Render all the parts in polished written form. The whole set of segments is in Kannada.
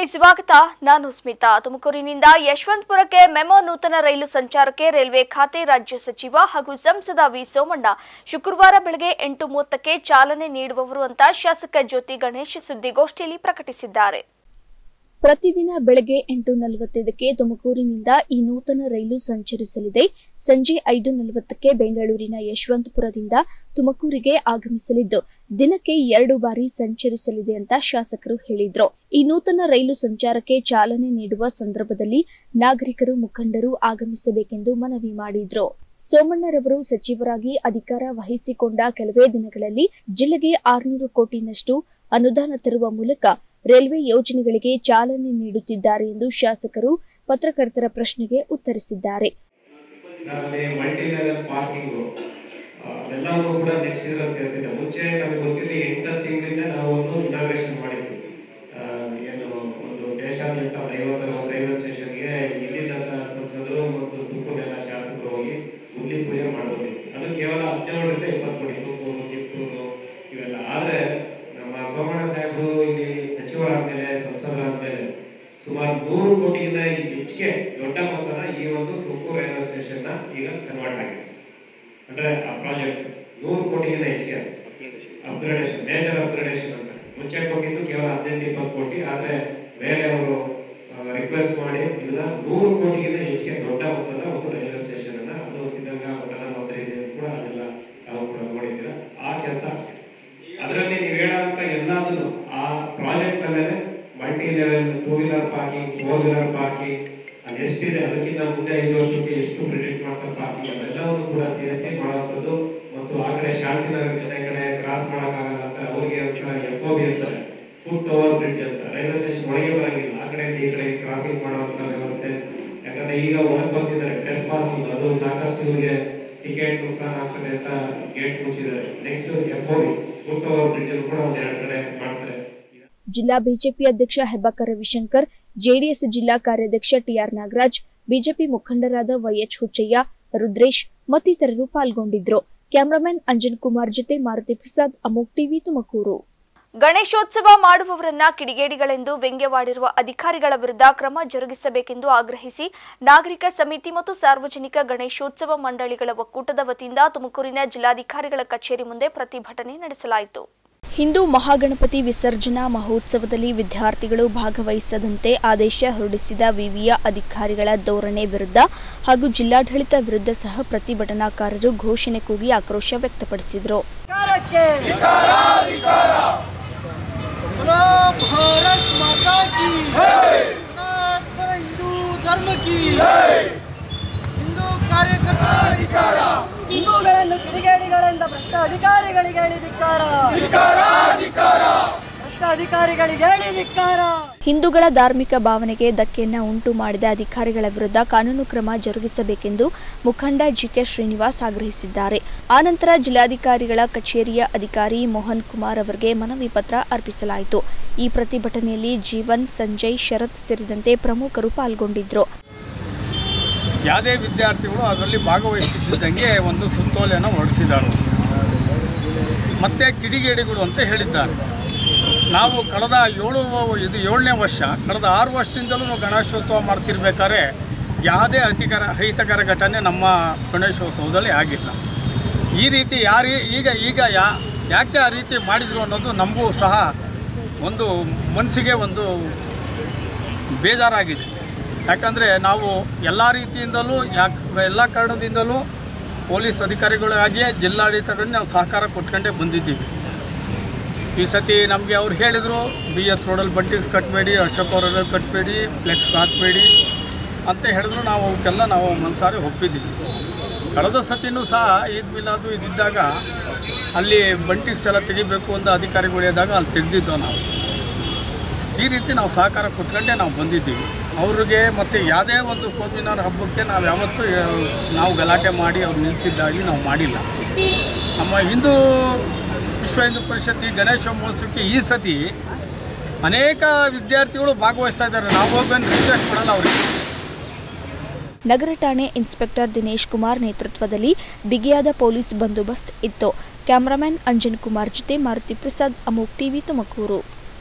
ಸ್ವಾಗತ. ನಾನು ಸ್ಮಿತಾ. ತುಮಕೂರಿನಿಂದ ಯಶವಂತಪುರಕ್ಕೆ ಮೆಮೊ ನೂತನ ರೈಲು ಸಂಚಾರಕ್ಕೆ ರೈಲ್ವೆ ಖಾತೆ ರಾಜ್ಯ ಸಚಿವ ಹಾಗೂ ಸಂಸದ ವಿ ಸೋಮಣ್ಣ ಶುಕ್ರವಾರ ಬೆಳಗ್ಗೆ 8:30ಕ್ಕೆ ಚಾಲನೆ ನೀಡುವವರು ಅಂತ ಶಾಸಕ ಜ್ಯೋತಿ ಗಣೇಶ್ ಸುದ್ದಿಗೋಷ್ಠಿಯಲ್ಲಿ ಪ್ರಕಟಿಸಿದ್ದಾರೆ. ಪ್ರತಿದಿನ ಬೆಳಗ್ಗೆ 8:45ಕ್ಕೆ ತುಮಕೂರಿನಿಂದ ಈ ನೂತನ ರೈಲು ಸಂಚರಿಸಲಿದೆ. ಸಂಜೆ 5:40ಕ್ಕೆ ಬೆಂಗಳೂರಿನ ಯಶವಂತಪುರದಿಂದ ತುಮಕೂರಿಗೆ ಆಗಮಿಸಲಿದ್ದು ದಿನಕ್ಕೆ 2 ಬಾರಿ ಸಂಚರಿಸಲಿದೆ ಅಂತ ಶಾಸಕರು ಹೇಳಿದ್ರು. ಈ ನೂತನ ರೈಲು ಸಂಚಾರಕ್ಕೆ ಚಾಲನೆ ನೀಡುವ ಸಂದರ್ಭದಲ್ಲಿ ನಾಗರಿಕರು, ಮುಖಂಡರು ಆಗಮಿಸಬೇಕೆಂದು ಮನವಿ ಮಾಡಿದ್ರು. ಸೋಮಣ್ಣರವರು ಸಚಿವರಾಗಿ ಅಧಿಕಾರ ವಹಿಸಿಕೊಂಡ ಕೆಲವೇ ದಿನಗಳಲ್ಲಿ ಜಿಲ್ಲೆಗೆ 600 ಕೋಟಿನಷ್ಟು ಅನುದಾನ ತರುವ ಮೂಲಕ ರೈಲ್ವೆ ಯೋಜನೆಗಳಿಗೆ ಚಾಲನೆ ನೀಡುತ್ತಿದ್ದಾರೆ ಎಂದು ಶಾಸಕರು ಪತ್ರಕರ್ತರ ಪ್ರಶ್ನೆಗೆ ಉತ್ತರಿಸಿದ್ದಾರೆ. ಸುಮಾರು 100 ಕೋಟಿಗಿಂತ ಹೆಚ್ಚಿಗೆ ದೊಡ್ಡ ಮೊತ್ತನ ಈ ಒಂದು ತುಮಕೂರು ರೈಲ್ವೆ ಸ್ಟೇಷನ್ ಈಗ ಕನ್ವರ್ಟ್ ಆಗಿದೆ. ಅಂದ್ರೆ ಆ ಪ್ರಾಜೆಕ್ಟ್ 100 ಕೋಟಿಗಿಂತ ಹೆಚ್ಚಿಗೆ ಅಪ್ಗ್ರೇಡೇಷನ್, ಮೇಜರ್ ಅಪ್ಗ್ರೇಡೇಷನ್ ಅಂತ. ಮುಂಚೆ ಕೊಟ್ಟಿದ್ದು ಕೇವಲ 18-20 ಕೋಟಿ, ಆದ್ರೆ ಮೇಲೆ ಅವರು ರಿಕ್ವೆಸ್ಟ್ ಮಾಡಿ ಇದನ್ನ 100 ಕೋಟಿಗಿಂತ ಹೆಚ್ಚಿಗೆ ದೊಡ್ಡ ಮೊತ್ತದ ಒಂದು ರೈಲ್ವೆ ಸ್ಟೇಷನ್ ಅನ್ನ, ಅದು ಸಿದ್ಧಗಂಗಾ ಪ್ರಧಾನಮಂತ್ರಿ ಕೂಡ ಅದೆಲ್ಲ ತಾವು ಕೂಡ ನೋಡಿದ್ದೀರಾ. ಆ ಕೆಲಸ ಅದರಲ್ಲಿ ನೀವು ಹೇಳಂತ ಎಲ್ಲದನ್ನು ಆ ಪ್ರಾಜೆಕ್ಟ್ ಅಲ್ಲೇ multi level 2 wheeler parking, 4 wheeler parking ಅದು ಎಷ್ಟಿದೆ, ಅದಕ್ಕಿಂತ ಮುಂದೆ 5 ವರ್ಷಕ್ಕೆ ಎಷ್ಟು ಪ್ರಿಡಿಕ್ಟ್ ಮಾಡ್ತಾರೆ ಪಾರ್ಕಿಂಗ್, ಅದೆಲ್ಲವನ್ನು ಕೂಡ ಸೇರಿಸಿ ಮಾಡುವಂಥದ್ದು. ಮತ್ತು ಆ ಕಡೆ ಶಾಂತಿನಗರ ಕಡೆ ಕ್ರಾಸ್ ಮಾಡೋಕ್ಕಾಗಲ್ಲ ಅಂತ ಅವ್ರಿಗೆ FOB ಇರ್ತಾರೆ, ಫುಟ್ ಓವರ್ ಬ್ರಿಡ್ಜ್ ಅಂತ. ರೈಲ್ವೆ ಸ್ಟೇಷನ್ ಒಳಗೆ ಬರಂಗಿಲ್ಲ, ಆ ಕಡೆಯಿಂದ ಈ ಕಡೆ ಕ್ರಾಸಿಂಗ್ ಮಾಡುವಂಥ ವ್ಯವಸ್ಥೆ. ಯಾಕಂದ್ರೆ ಈಗ ಒಳಗೆ ಬರ್ತಿದ್ದಾರೆ ಟ್ರೆಸ್ ಪಾಸಿಂಗ್, ಅದು ಸಾಕಷ್ಟು ಇವರಿಗೆ ಟಿಕೆಟ್ ನುಕ್ಸಾನ ಆಗ್ತದೆ ಅಂತ ಗೇಟ್ ಮುಚ್ಚಿದ್ದಾರೆ. Next FOB foot over bridge ಕೂಡ ಒಂದು 2 ಕಡೆ ಮಾಡ್ತಾರೆ. ಜಿಲ್ಲಾ ಬಿಜೆಪಿ ಅಧ್ಯಕ್ಷ ಹೆಬ್ಬಾಕ ರವಿಶಂಕರ್, ಜೆಡಿಎಸ್ ಜಿಲ್ಲಾ ಕಾರ್ಯಾಧ್ಯಕ್ಷ TR ನಾಗರಾಜ್, ಬಿಜೆಪಿ ಮುಖಂಡರಾದ YH ಹುಚ್ಚಯ್ಯ, ರುದ್ರೇಶ್ ಮತ್ತಿತರರು ಪಾಲ್ಗೊಂಡಿದ್ರು. ಕ್ಯಾಮರಾಮನ್ ಅಂಜನ್ ಕುಮಾರ್ ಜೊತೆ ಮಾರುತಿ ಪ್ರಸಾದ್, ಅಮೋಕ್ ಟಿವಿ, ತುಮಕೂರು. ಗಣೇಶೋತ್ಸವ ಮಾಡುವವರನ್ನ ಕಿಡಿಗೇಡಿಗಳೆಂದು ವ್ಯಂಗ್ಯವಾಡಿರುವ ಅಧಿಕಾರಿಗಳ ವಿರುದ್ಧ ಕ್ರಮ ಜರುಗಿಸಬೇಕೆಂದು ಆಗ್ರಹಿಸಿ ನಾಗರಿಕ ಸಮಿತಿ ಮತ್ತು ಸಾರ್ವಜನಿಕ ಗಣೇಶೋತ್ಸವ ಮಂಡಳಿಗಳ ಒಕ್ಕೂಟದ ವತಿಯಿಂದ ತುಮಕೂರಿನ ಜಿಲ್ಲಾಧಿಕಾರಿಗಳ ಕಚೇರಿ ಮುಂದೆ ಪ್ರತಿಭಟನೆ ನಡೆಸಲಾಯಿತು. ಹಿಂದೂ ಮಹಾಗಣಪತಿ ವಿಸರ್ಜನಾ ಮಹೋತ್ಸವದಲ್ಲಿ ವಿದ್ಯಾರ್ಥಿಗಳು ಭಾಗವಹಿಸದಂತೆ ಆದೇಶ ಹೊರಡಿಸಿದ ವಿವಿಯ ಅಧಿಕಾರಿಗಳ ಧೋರಣೆ ವಿರುದ್ಧ ಹಾಗೂ ಜಿಲ್ಲಾಡಳಿತ ವಿರುದ್ಧ ಸಹ ಪ್ರತಿಭಟನಾಕಾರರು ಘೋಷಣೆ ಕೂಗಿ ಆಕ್ರೋಶ ವ್ಯಕ್ತಪಡಿಸಿದರು. ಹಿಂದೂಗಳನ್ನು ಕಿಡಿಗೇಡಿಗಳಿಂದ ಭ್ರಷ್ಟ ಅಧಿಕಾರಿಗಳಿಗೆ ಧಿಕ್ಕಾರ. ಹಿಂದೂಗಳ ಧಾರ್ಮಿಕ ಭಾವನೆಗೆ ಧಕ್ಕೆಯನ್ನ ಉಂಟು ಮಾಡಿದ ಅಧಿಕಾರಿಗಳ ವಿರುದ್ಧ ಕಾನೂನು ಕ್ರಮ ಜರುಗಿಸಬೇಕೆಂದು ಮುಖಂಡ GK ಶ್ರೀನಿವಾಸ್ ಆಗ್ರಹಿಸಿದ್ದಾರೆ. ಆನಂತರ ಜಿಲ್ಲಾಧಿಕಾರಿಗಳ ಕಚೇರಿಯ ಅಧಿಕಾರಿ ಮೋಹನ್ ಕುಮಾರ್ ಅವರಿಗೆ ಮನವಿ ಪತ್ರ ಅರ್ಪಿಸಲಾಯಿತು. ಈ ಪ್ರತಿಭಟನೆಯಲ್ಲಿ ಜೀವನ್, ಸಂಜಯ್, ಶರತ್ ಸೇರಿದಂತೆ ಪ್ರಮುಖರು ಪಾಲ್ಗೊಂಡಿದ್ದರು. ಯಾವುದೇ ವಿದ್ಯಾರ್ಥಿಗಳು ಅದರಲ್ಲಿ ಭಾಗವಹಿಸುತ್ತಿದ್ದಂಗೆ ಒಂದು ಸುತ್ತೋಲೆಯನ್ನು ಹೊರಡಿಸಿದರು. ಮತ್ತೆ ಕಿಡಿಗೇಡಿಗಳು ಅಂತ ಹೇಳಿದ್ದಾರೆ. ನಾವು ಕಳೆದ 7ನೇ ವರ್ಷ, ಕಳೆದ 6 ವರ್ಷದಿಂದಲೂ ನಾವು ಗಣೇಶೋತ್ಸವ ಮಾಡ್ತಿರ್ಬೇಕಾದ್ರೆ ಯಾವುದೇ ಅಹಿತಕರ ಘಟನೆ ನಮ್ಮ ಗಣೇಶೋತ್ಸವದಲ್ಲಿ ಆಗಿಲ್ಲ. ಈ ರೀತಿ ಯಾಕೆ ಆ ರೀತಿ ಮಾಡಿದರು ಅನ್ನೋದು ನಮಗೂ ಸಹ ಒಂದು ಮನಸ್ಸಿಗೆ ಒಂದು ಬೇಜಾರಾಗಿದೆ. ಯಾಕಂದರೆ ನಾವು ಎಲ್ಲ ರೀತಿಯಿಂದಲೂ ಎಲ್ಲ ಕಾರಣದಿಂದಲೂ ಪೊಲೀಸ್ ಅಧಿಕಾರಿಗಳಾಗಿಯೇ ಜಿಲ್ಲಾಡಳಿತಗಳನ್ನ ನಾವು ಸಹಕಾರ ಕೊಟ್ಕೊಂಡೇ ಬಂದಿದ್ದೀವಿ. ಈ ಸತಿ ನಮಗೆ ಅವ್ರು ಹೇಳಿದರು BS ರೋಡಲ್ಲಿ ಬಂಟಿಂಗ್ಸ್ ಕಟ್ಟಬೇಡಿ, ಅಶೋಕ್ ರೋಡಲ್ಲಿ ಕಟ್ಟಬೇಡಿ, ಫ್ಲೆಕ್ಸ್ ಹಾಕಬೇಡಿ ಅಂತ ಹೇಳಿದ್ರು. ನಾವು ಅವಕ್ಕೆಲ್ಲ ನಾವು ಮನಸಾರಿ ಒಪ್ಪಿದ್ದೀವಿ. ಕಳೆದ ಸತಿನೂ ಸಹ ಈದ್ ಮಿಲಾದು ಇದ್ದಿದ್ದಾಗ ಅಲ್ಲಿ ಬಂಟಿಂಗ್ಸ್ ಎಲ್ಲ ತೆಗಿಬೇಕು ಅಂತ ಅಧಿಕಾರಿಗಳು ಹೇಳಿದಾಗ ಅಲ್ಲಿ ತೆಗೆದಿದ್ದೋ ನಾವು. ಈ ರೀತಿ ನಾವು ಸಹಕಾರ ಕೊಟ್ಕೊಂಡೇ ನಾವು ಬಂದಿದ್ದೀವಿ ಅವ್ರಿಗೆ. ಮತ್ತು ಯಾವುದೇ ಒಂದು ಕೋಮಿನಾರ್ ಹಬ್ಬಕ್ಕೆ ನಾವು ಯಾವತ್ತೂ ನಾವು ಗಲಾಟೆ ಮಾಡಿ ಅವ್ರು ನಿಲ್ಲಿಸಿದ್ದಾಗಿ ನಾವು ಮಾಡಿಲ್ಲ. ನಮ್ಮ ಹಿಂದೂ ವಿಶ್ವ ಹಿಂದೂ ಪರಿಷತ್ತಿ ಗಣೇಶ ಮಹೋತ್ಸವಕ್ಕೆ ಈ ಸತಿ ಅನೇಕ ವಿದ್ಯಾರ್ಥಿಗಳು ಭಾಗವಹಿಸ್ತಾ ಇದ್ದಾರೆ. ನಾವು ಹೋಗಿ ರಿಕ್ವೆಸ್ಟ್ ಮಾಡಲ್ಲ ಅವರಿಗೆ. ನಗರ ಠಾಣೆ ಇನ್ಸ್ಪೆಕ್ಟರ್ ದಿನೇಶ್ ಕುಮಾರ್ ನೇತೃತ್ವದಲ್ಲಿ ಬಿಗಿಯಾದ ಪೊಲೀಸ್ ಬಂದೋಬಸ್ತ್ ಇತ್ತು. ಕ್ಯಾಮರಾಮನ್ ಅಂಜನ್ ಕುಮಾರ್ ಜೊತೆ ಮಾರುತಿ ಪ್ರಸಾದ್, ಅಮೋಕ್ ಟಿವಿ, ತುಮಕೂರು.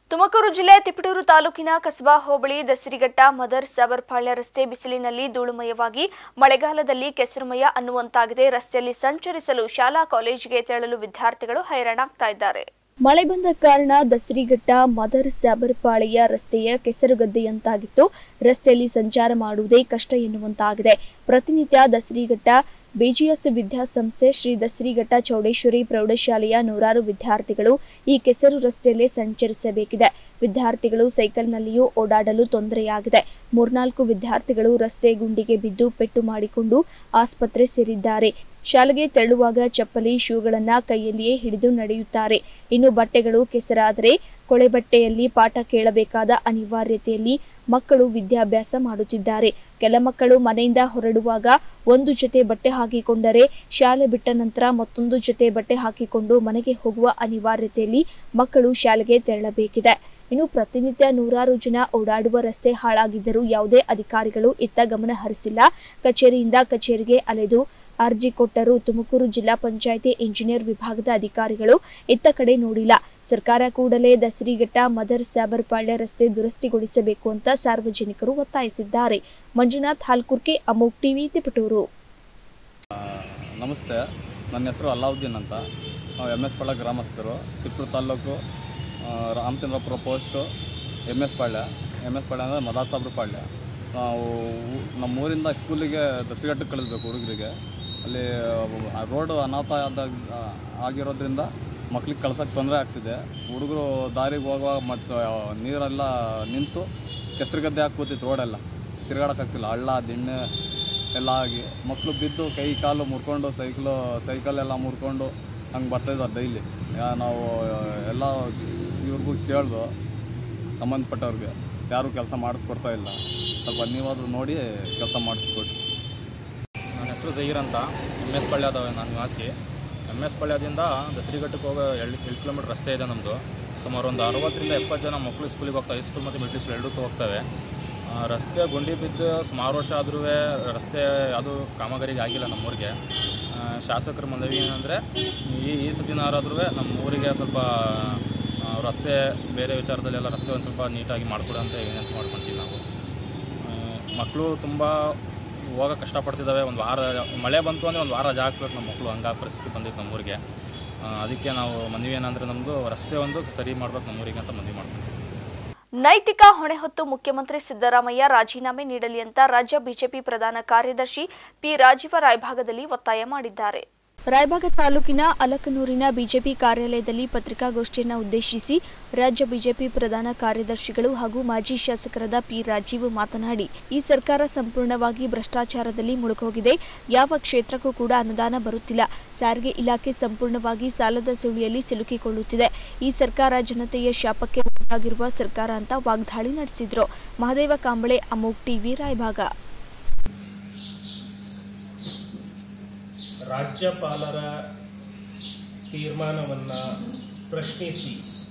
ತುಮಕೂರು ಜಿಲ್ಲೆ ತಿಪಟೂರು ತಾಲೂಕಿನ ಕಸಬಾ ಹೋಬಳಿ ದಸರಿಘಟ್ಟ ಮದರ್ ಸಾಬರ್ಪಾಳ್ಯ ರಸ್ತೆ ಬಿಸಿಲಿನಲ್ಲಿ ಧೂಳುಮಯವಾಗಿ ಮಳೆಗಾಲದಲ್ಲಿ ಕೆಸರುಮಯ ಅನ್ನುವಂತಾಗಿದೆ. ರಸ್ತೆಯಲ್ಲಿ ಸಂಚರಿಸಲು ಶಾಲಾ ಕಾಲೇಜಿಗೆ ತೆರಳಲು ವಿದ್ಯಾರ್ಥಿಗಳು ಹೈರಾಣಾಗ್ತಾ ಇದ್ದಾರೆ. ಮಳೆ ಬಂದ ಕಾರಣ ದಸರಿಘಟ್ಟ ಮದರ್ ಸಾಬರ್ಪಾಳ್ಯ ರಸ್ತೆಯ ಕೆಸರುಗದ್ದೆಯಂತಾಗಿತ್ತು. ರಸ್ತೆಯಲ್ಲಿ ಸಂಚಾರ ಮಾಡುವುದೇ ಕಷ್ಟ ಎನ್ನುವಂತಾಗಿದೆ. ಪ್ರತಿನಿತ್ಯ ದಸರಿಘಟ್ಟ ಬಿಜಿಎಸ್ ವಿದ್ಯಾಸಂಸ್ಥೆ ಶ್ರೀ ದಸರಿಘಟ್ಟ ಚೌಡೇಶ್ವರಿ ಪ್ರೌಢಶಾಲೆಯ ನೂರಾರು ವಿದ್ಯಾರ್ಥಿಗಳು ಈ ಕೆಸರು ರಸ್ತೆಯಲ್ಲೇ ಸಂಚರಿಸಬೇಕಿದೆ. ವಿದ್ಯಾರ್ಥಿಗಳು ಸೈಕಲ್ನಲ್ಲಿಯೂ ಓಡಾಡಲು ತೊಂದರೆಯಾಗಿದೆ. 3-4 ವಿದ್ಯಾರ್ಥಿಗಳು ರಸ್ತೆ ಗುಂಡಿಗೆ ಬಿದ್ದು ಪೆಟ್ಟು ಮಾಡಿಕೊಂಡು ಆಸ್ಪತ್ರೆ ಸೇರಿದ್ದಾರೆ. ಶಾಲೆಗೆ ತೆರಳುವಾಗ ಚಪ್ಪಲಿ ಶೂಗಳನ್ನ ಕೈಯಲ್ಲಿಯೇ ಹಿಡಿದು ನಡೆಯುತ್ತಾರೆ. ಇನ್ನು ಬಟ್ಟೆಗಳು ಕೆಸರಾದರೆ ಕೊಳೆ ಬಟ್ಟೆಯಲ್ಲಿ ಪಾಠ ಕೇಳಬೇಕಾದ ಅನಿವಾರ್ಯತೆಯಲ್ಲಿ ಮಕ್ಕಳು ವಿದ್ಯಾಭ್ಯಾಸ ಮಾಡುತ್ತಿದ್ದಾರೆ. ಕೆಲ ಮಕ್ಕಳು ಮನೆಯಿಂದ ಹೊರಡುವಾಗ ಒಂದು ಜೊತೆ ಬಟ್ಟೆ ಹಾಕಿಕೊಂಡರೆ ಶಾಲೆ ಬಿಟ್ಟ ನಂತರ ಮತ್ತೊಂದು ಜೊತೆ ಬಟ್ಟೆ ಹಾಕಿಕೊಂಡು ಮನೆಗೆ ಹೋಗುವ ಅನಿವಾರ್ಯತೆಯಲ್ಲಿ ಮಕ್ಕಳು ಶಾಲೆಗೆ ತೆರಳಬೇಕಿದೆ. ಇನ್ನು ಪ್ರತಿನಿತ್ಯ ನೂರಾರು ಜನ ಓಡಾಡುವ ರಸ್ತೆ ಹಾಳಾಗಿದ್ದರೂ ಯಾವುದೇ ಅಧಿಕಾರಿಗಳು ಇತ್ತ ಗಮನ ಹರಿಸಿಲ್ಲ. ಕಚೇರಿಯಿಂದ ಕಚೇರಿಗೆ ಅಲೆದು ಅರ್ಜಿ ಕೊಟ್ಟರೂ ತುಮಕೂರು ಜಿಲ್ಲಾ ಪಂಚಾಯಿತಿ ಇಂಜಿನಿಯರ್ ವಿಭಾಗದ ಅಧಿಕಾರಿಗಳು ಇತ್ತ ಕಡೆ ನೋಡಿಲ್ಲ. ಸರ್ಕಾರ ಕೂಡಲೇ ದಸರಿಘಟ್ಟ ಮದರ್ ಸಾಬರ್ಪಾಳ್ಯ ರಸ್ತೆ ದುರಸ್ತಿಗೊಳಿಸಬೇಕು ಅಂತ ಸಾರ್ವಜನಿಕರು ಒತ್ತಾಯಿಸಿದ್ದಾರೆ. ಮಂಜುನಾಥ್ ಹಾಲ್ಕುರ್ಕೆ, ಅಮೋಕ್ ಟಿವಿ, ತಿಪಟೂರು. ನಮಸ್ತೆ, ನನ್ನ ಹೆಸರು ಅಲ್ಲಾವುದ್ದೀನ್ ಅಂತ. ನಾವು MS ಪಾಳ್ಯ ಗ್ರಾಮಸ್ಥರು, ತಿಪಟೂರು ತಾಲೂಕು ರಾಮಚಂದ್ರಪುರ ಪೋಸ್ಟು MS ಪಾಳ್ಯ ಅಂದರೆ ಮದರ್ ಸಾಬರ್ಪಾಳ್ಯ. ನಾವು ನಮ್ಮೂರಿಂದ ಸ್ಕೂಲಿಗೆ ದಸರಿಘಟ್ಟಕ್ಕೆ ಕಳಿಸ್ಬೇಕು ಹುಡುಗರಿಗೆ. ಅಲ್ಲಿ ರೋಡು ಅನಾಥ ಆಗಿರೋದ್ರಿಂದ ಮಕ್ಳಿಗೆ ಕಳ್ಸೋಕ್ಕೆ ತೊಂದರೆ ಆಗ್ತಿದೆ. ಹುಡುಗರು ದಾರಿಗೆ ಹೋಗುವಾಗ ಮತ್ತು ನೀರೆಲ್ಲ ನಿಂತು ಕೆಸರುಗದ್ದೆ ಹಾಕ್ಬೋತಿತ್ತು. ರೋಡೆಲ್ಲ ತಿರುಗಾಡೋಕ್ಕಾಗ್ತಿಲ್ಲ. ಹಳ್ಳ ದಿಣ್ಣೆ ಎಲ್ಲ ಆಗಿ ಮಕ್ಕಳು ಬಿದ್ದು ಕೈ ಕಾಲು ಮುರ್ಕೊಂಡು ಸೈಕಲೆಲ್ಲ ಮುರ್ಕೊಂಡು ಹಂಗೆ ಬರ್ತಾಯಿದ್ದಾರೆ ಡೈಲಿ. ನಾವು ಎಲ್ಲ ಇವ್ರಿಗೂ ಕೇಳ್ದು ಸಂಬಂಧಪಟ್ಟವ್ರಿಗೆ ಯಾರೂ ಕೆಲಸ ಮಾಡಿಸ್ಕೊಡ್ತಾ ಇಲ್ಲ. ಸ್ವಲ್ಪ ನೀವಾದರೂ ನೋಡಿ ಕೆಲಸ ಮಾಡಿಸ್ಕೊಡಿ. ನನ್ನ ಹೆಸರು ಜಹೀರ್ ಅಂತ, MS ಪಾಳ್ಯದ ನಾನು ನಿವಾಸಿ. MS ಪಾಳ್ಯದಿಂದ ದಸರಿಘಟ್ಟಕ್ಕೆ ಹೋಗೋ 2 ಕಿಲೋಮೀಟರ್ ರಸ್ತೆ ಇದೆ ನಮ್ಮದು. ಸುಮಾರು ಒಂದು 60ರಿಂದ 70 ಜನ ಮಕ್ಕಳು ಸ್ಕೂಲಿಗೆ ಹೋಗ್ತಾರೆ. ಹೈಸ್ಕೂಲ್ ಮತ್ತು ಮಿಡ್ಲ್ ಸ್ಕೂಲ್ ಎರಡಕ್ಕೂ ಹೋಗ್ತವೆ. ರಸ್ತೆ ಗುಂಡಿ ಬಿದ್ದು ಸುಮಾರು ವರ್ಷ ಆದರೂ ರಸ್ತೆ ಅದು ಕಾಮಗಾರಿಗೆ ಆಗಿಲ್ಲ ನಮ್ಮೂರಿಗೆ. ಶಾಸಕರ ಮನವಿ ಏನಂದರೆ ಈ ಸುದ್ದಿನಾರಾದ್ರೂ ನಮ್ಮ ಊರಿಗೆ ಸ್ವಲ್ಪ ರಸ್ತೆ ಬೇರೆ ವಿಚಾರದಲ್ಲೆಲ್ಲ ರಸ್ತೆ ಒಂದು ಸ್ವಲ್ಪ ನೀಟಾಗಿ ಮಾಡಿಕೊಡು ಅಂತ ಏನೇನು ಮಾಡ್ಕೊತೀವಿ ನಾವು. ಮಕ್ಕಳು ತುಂಬ ಹೋಗೋಕೆ ಕಷ್ಟಪಡ್ತಿದ್ದಾವೆ. ಒಂದು ವಾರ ಮಳೆ ಬಂತು ಅಂದರೆ ಒಂದು ವಾರ ರಜೆ ಹಾಕ್ಬೇಕು ನಮ್ಮ ಮಕ್ಕಳು. ಹಂಗಾಗಿ ಪರಿಸ್ಥಿತಿ ಬಂದಿತ್ತು ನಮ್ಮೂರಿಗೆ. ಅದಕ್ಕೆ ನಾವು ಮನವಿ ಏನಂದರೆ ನಮ್ಮದು ರಸ್ತೆ ಒಂದು ಸರಿ ಮಾಡ್ಬೇಕು ನಮ್ಮೂರಿಗೆ ಅಂತ ಮನವಿ ಮಾಡ್ತೀವಿ. ನೈತಿಕ ಹೊಣೆ ಹೊತ್ತು ಮುಖ್ಯಮಂತ್ರಿ ಸಿದ್ದರಾಮಯ್ಯ ರಾಜೀನಾಮೆ ನೀಡಲಿ ಅಂತ ರಾಜ್ಯ ಬಿಜೆಪಿ ಪ್ರಧಾನ ಕಾರ್ಯದರ್ಶಿ ಪಿ ರಾಜೀವ ರಾಯಭಾಗದಲ್ಲಿ ಒತ್ತಾಯ ಮಾಡಿದ್ದಾರೆ. ರಾಯಭಾಗ ತಾಲೂಕಿನ ಅಲಕನೂರಿನ ಬಿಜೆಪಿ ಕಾರ್ಯಾಲಯದಲ್ಲಿ ಪತ್ರಿಕಾಗೋಷ್ಠಿಯನ್ನು ಉದ್ದೇಶಿಸಿ ರಾಜ್ಯ ಬಿಜೆಪಿ ಪ್ರಧಾನ ಕಾರ್ಯದರ್ಶಿಗಳು ಹಾಗೂ ಮಾಜಿ ಶಾಸಕರಾದ ಪಿ ರಾಜೀವ್ ಮಾತನಾಡಿ, ಈ ಸರ್ಕಾರ ಸಂಪೂರ್ಣವಾಗಿ ಭ್ರಷ್ಟಾಚಾರದಲ್ಲಿ ಮುಳುಗೋಗಿದೆ. ಯಾವ ಕ್ಷೇತ್ರಕ್ಕೂ ಕೂಡ ಅನುದಾನ ಬರುತ್ತಿಲ್ಲ. ಸಾರಿಗೆ ಇಲಾಖೆ ಸಂಪೂರ್ಣವಾಗಿ ಸಾಲದ ಸುಳಿಯಲ್ಲಿ ಸಿಲುಕಿಕೊಳ್ಳುತ್ತಿದೆ. ಈ ಸರ್ಕಾರ ಜನತೆಯ ಶಾಪಕ್ಕೆ ಒಳಗಾಗಿರುವ ಸರ್ಕಾರ ಅಂತ ವಾಗ್ದಾಳಿ ನಡೆಸಿದ್ರು. ಮಹದೇವ ಕಾಂಬಳೆ, ಅಮೋಕ್ ಟಿವಿ, ರಾಯಭಾಗ. ರಾಜ್ಯಪಾಲರ ತೀರ್ಮಾನವನ್ನು ಪ್ರಶ್ನಿಸಿ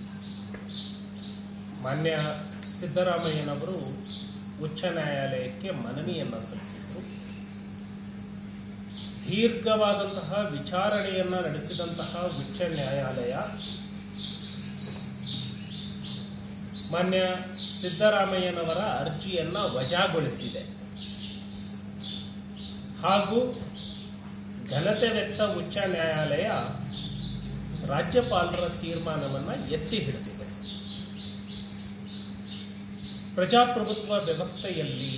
ಮಾನ್ಯ ಸಿದ್ದರಾಮಯ್ಯನವರು ಉಚ್ಚ ನ್ಯಾಯಾಲಯಕ್ಕೆ ಮನವಿಯನ್ನು ಸಲ್ಲಿಸಿದರು. ದೀರ್ಘವಾದಂತಹ ವಿಚಾರಣೆಯನ್ನು ನಡೆಸಿದಂತಹ ಉಚ್ಚ ನ್ಯಾಯಾಲಯ ಮಾನ್ಯ ಸಿದ್ದರಾಮಯ್ಯನವರ ಅರ್ಜಿಯನ್ನು ವಜಾಗೊಳಿಸಿದೆ. ಹಾಗೂ ಘನತೆವೆತ್ತ ಉಚ್ಚ ನ್ಯಾಯಾಲಯ ರಾಜ್ಯಪಾಲರ ತೀರ್ಮಾನವನ್ನು ಎತ್ತಿ ಹಿಡಿದಿದೆ. ಪ್ರಜಾಪ್ರಭುತ್ವ ವ್ಯವಸ್ಥೆಯಲ್ಲಿ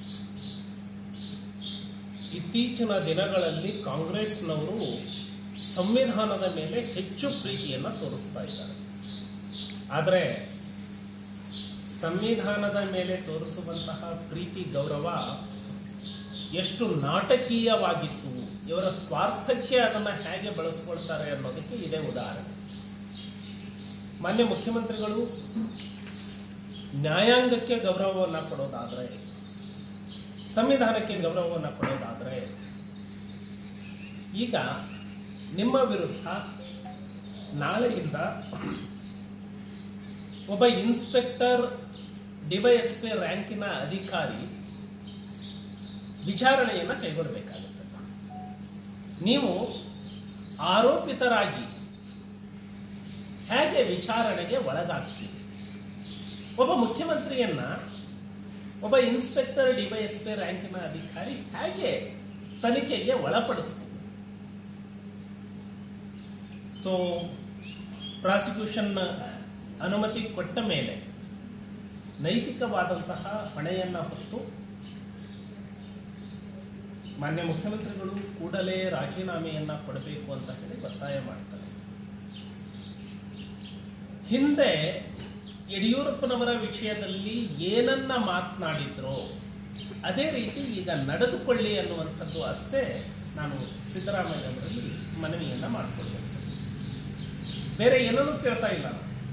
ಇತ್ತೀಚಿನ ದಿನಗಳಲ್ಲಿ ಕಾಂಗ್ರೆಸ್ನವರು ಸಂವಿಧಾನದ ಮೇಲೆ ಹೆಚ್ಚು ಪ್ರೀತಿಯನ್ನು ತೋರಿಸ್ತಾ ಇದ್ದಾರೆ. ಆದರೆ ಸಂವಿಧಾನದ ಮೇಲೆ ತೋರಿಸುವಂತಹ ಪ್ರೀತಿ ಗೌರವ ಎಷ್ಟು ನಾಟಕೀಯವಾಗಿತ್ತು, ಇವರ ಸ್ವಾರ್ಥಕ್ಕೆ ಅದನ್ನು ಹೇಗೆ ಬಳಸಿಕೊಳ್ತಾರೆ ಅನ್ನೋದಕ್ಕೆ ಇದೇ ಉದಾಹರಣೆ. ಮಾನ್ಯ ಮುಖ್ಯಮಂತ್ರಿಗಳು ನ್ಯಾಯಾಂಗಕ್ಕೆ ಗೌರವವನ್ನು ಕೊಡೋದಾದರೆ, ಸಂವಿಧಾನಕ್ಕೆ ಗೌರವವನ್ನು ಕೊಡೋದಾದರೆ, ಈಗ ನಿಮ್ಮ ವಿರುದ್ಧ ನಾಳೆಯಿಂದ ಒಬ್ಬ ಇನ್ಸ್ಪೆಕ್ಟರ್ ಡಿವೈಎಸ್ಪಿ ರ್ಯಾಂಕಿನ ಅಧಿಕಾರಿ ವಿಚಾರಣೆಯನ್ನು ಕೈಗೊಳ್ಳಬೇಕಾಗುತ್ತೆ. ನೀವು ಆರೋಪಿತರಾಗಿ ಹೇಗೆ ವಿಚಾರಣೆಗೆ ಒಳಗಾಗ್ತೀರಿ? ಒಬ್ಬ ಮುಖ್ಯಮಂತ್ರಿಯನ್ನ ಒಬ್ಬ ಇನ್ಸ್ಪೆಕ್ಟರ್ ಡಿವೈಎಸ್ಪಿ ರ್ಯಾಂಕಿನ ಅಧಿಕಾರಿ ಹೇಗೆ ತನಿಖೆಗೆ ಒಳಪಡಿಸಬಹುದು? ಸೊ ಪ್ರಾಸಿಕ್ಯೂಷನ್ ಅನುಮತಿ ಕೊಟ್ಟ ಮೇಲೆ ನೈತಿಕವಾದಂತಹ ಹೊಣೆಯನ್ನ ಹೊತ್ತು ಮಾನ್ಯ ಮುಖ್ಯಮಂತ್ರಿಗಳು ಕೂಡಲೇ ರಾಜೀನಾಮೆಯನ್ನ ಕೊಡಬೇಕು ಅಂತ ಹೇಳಿ ಒತ್ತಾಯ ಮಾಡ್ತಾರೆ. ಹಿಂದೆ ಯಡಿಯೂರಪ್ಪನವರ ವಿಷಯದಲ್ಲಿ ಏನನ್ನ ಮಾತನಾಡಿದ್ರೋ ಅದೇ ರೀತಿ ಈಗ ನಡೆದುಕೊಳ್ಳಿ ಅನ್ನುವಂಥದ್ದು ಅಷ್ಟೇ ನಾನು ಸಿದ್ದರಾಮಯ್ಯ ಅವರಲ್ಲಿ ಮನವಿಯನ್ನ ಮಾಡಿಕೊಳ್ಬೇಕು. ಬೇರೆ ಏನನ್ನೂ ಕೇಳ್ತಾ ಇಲ್ಲ.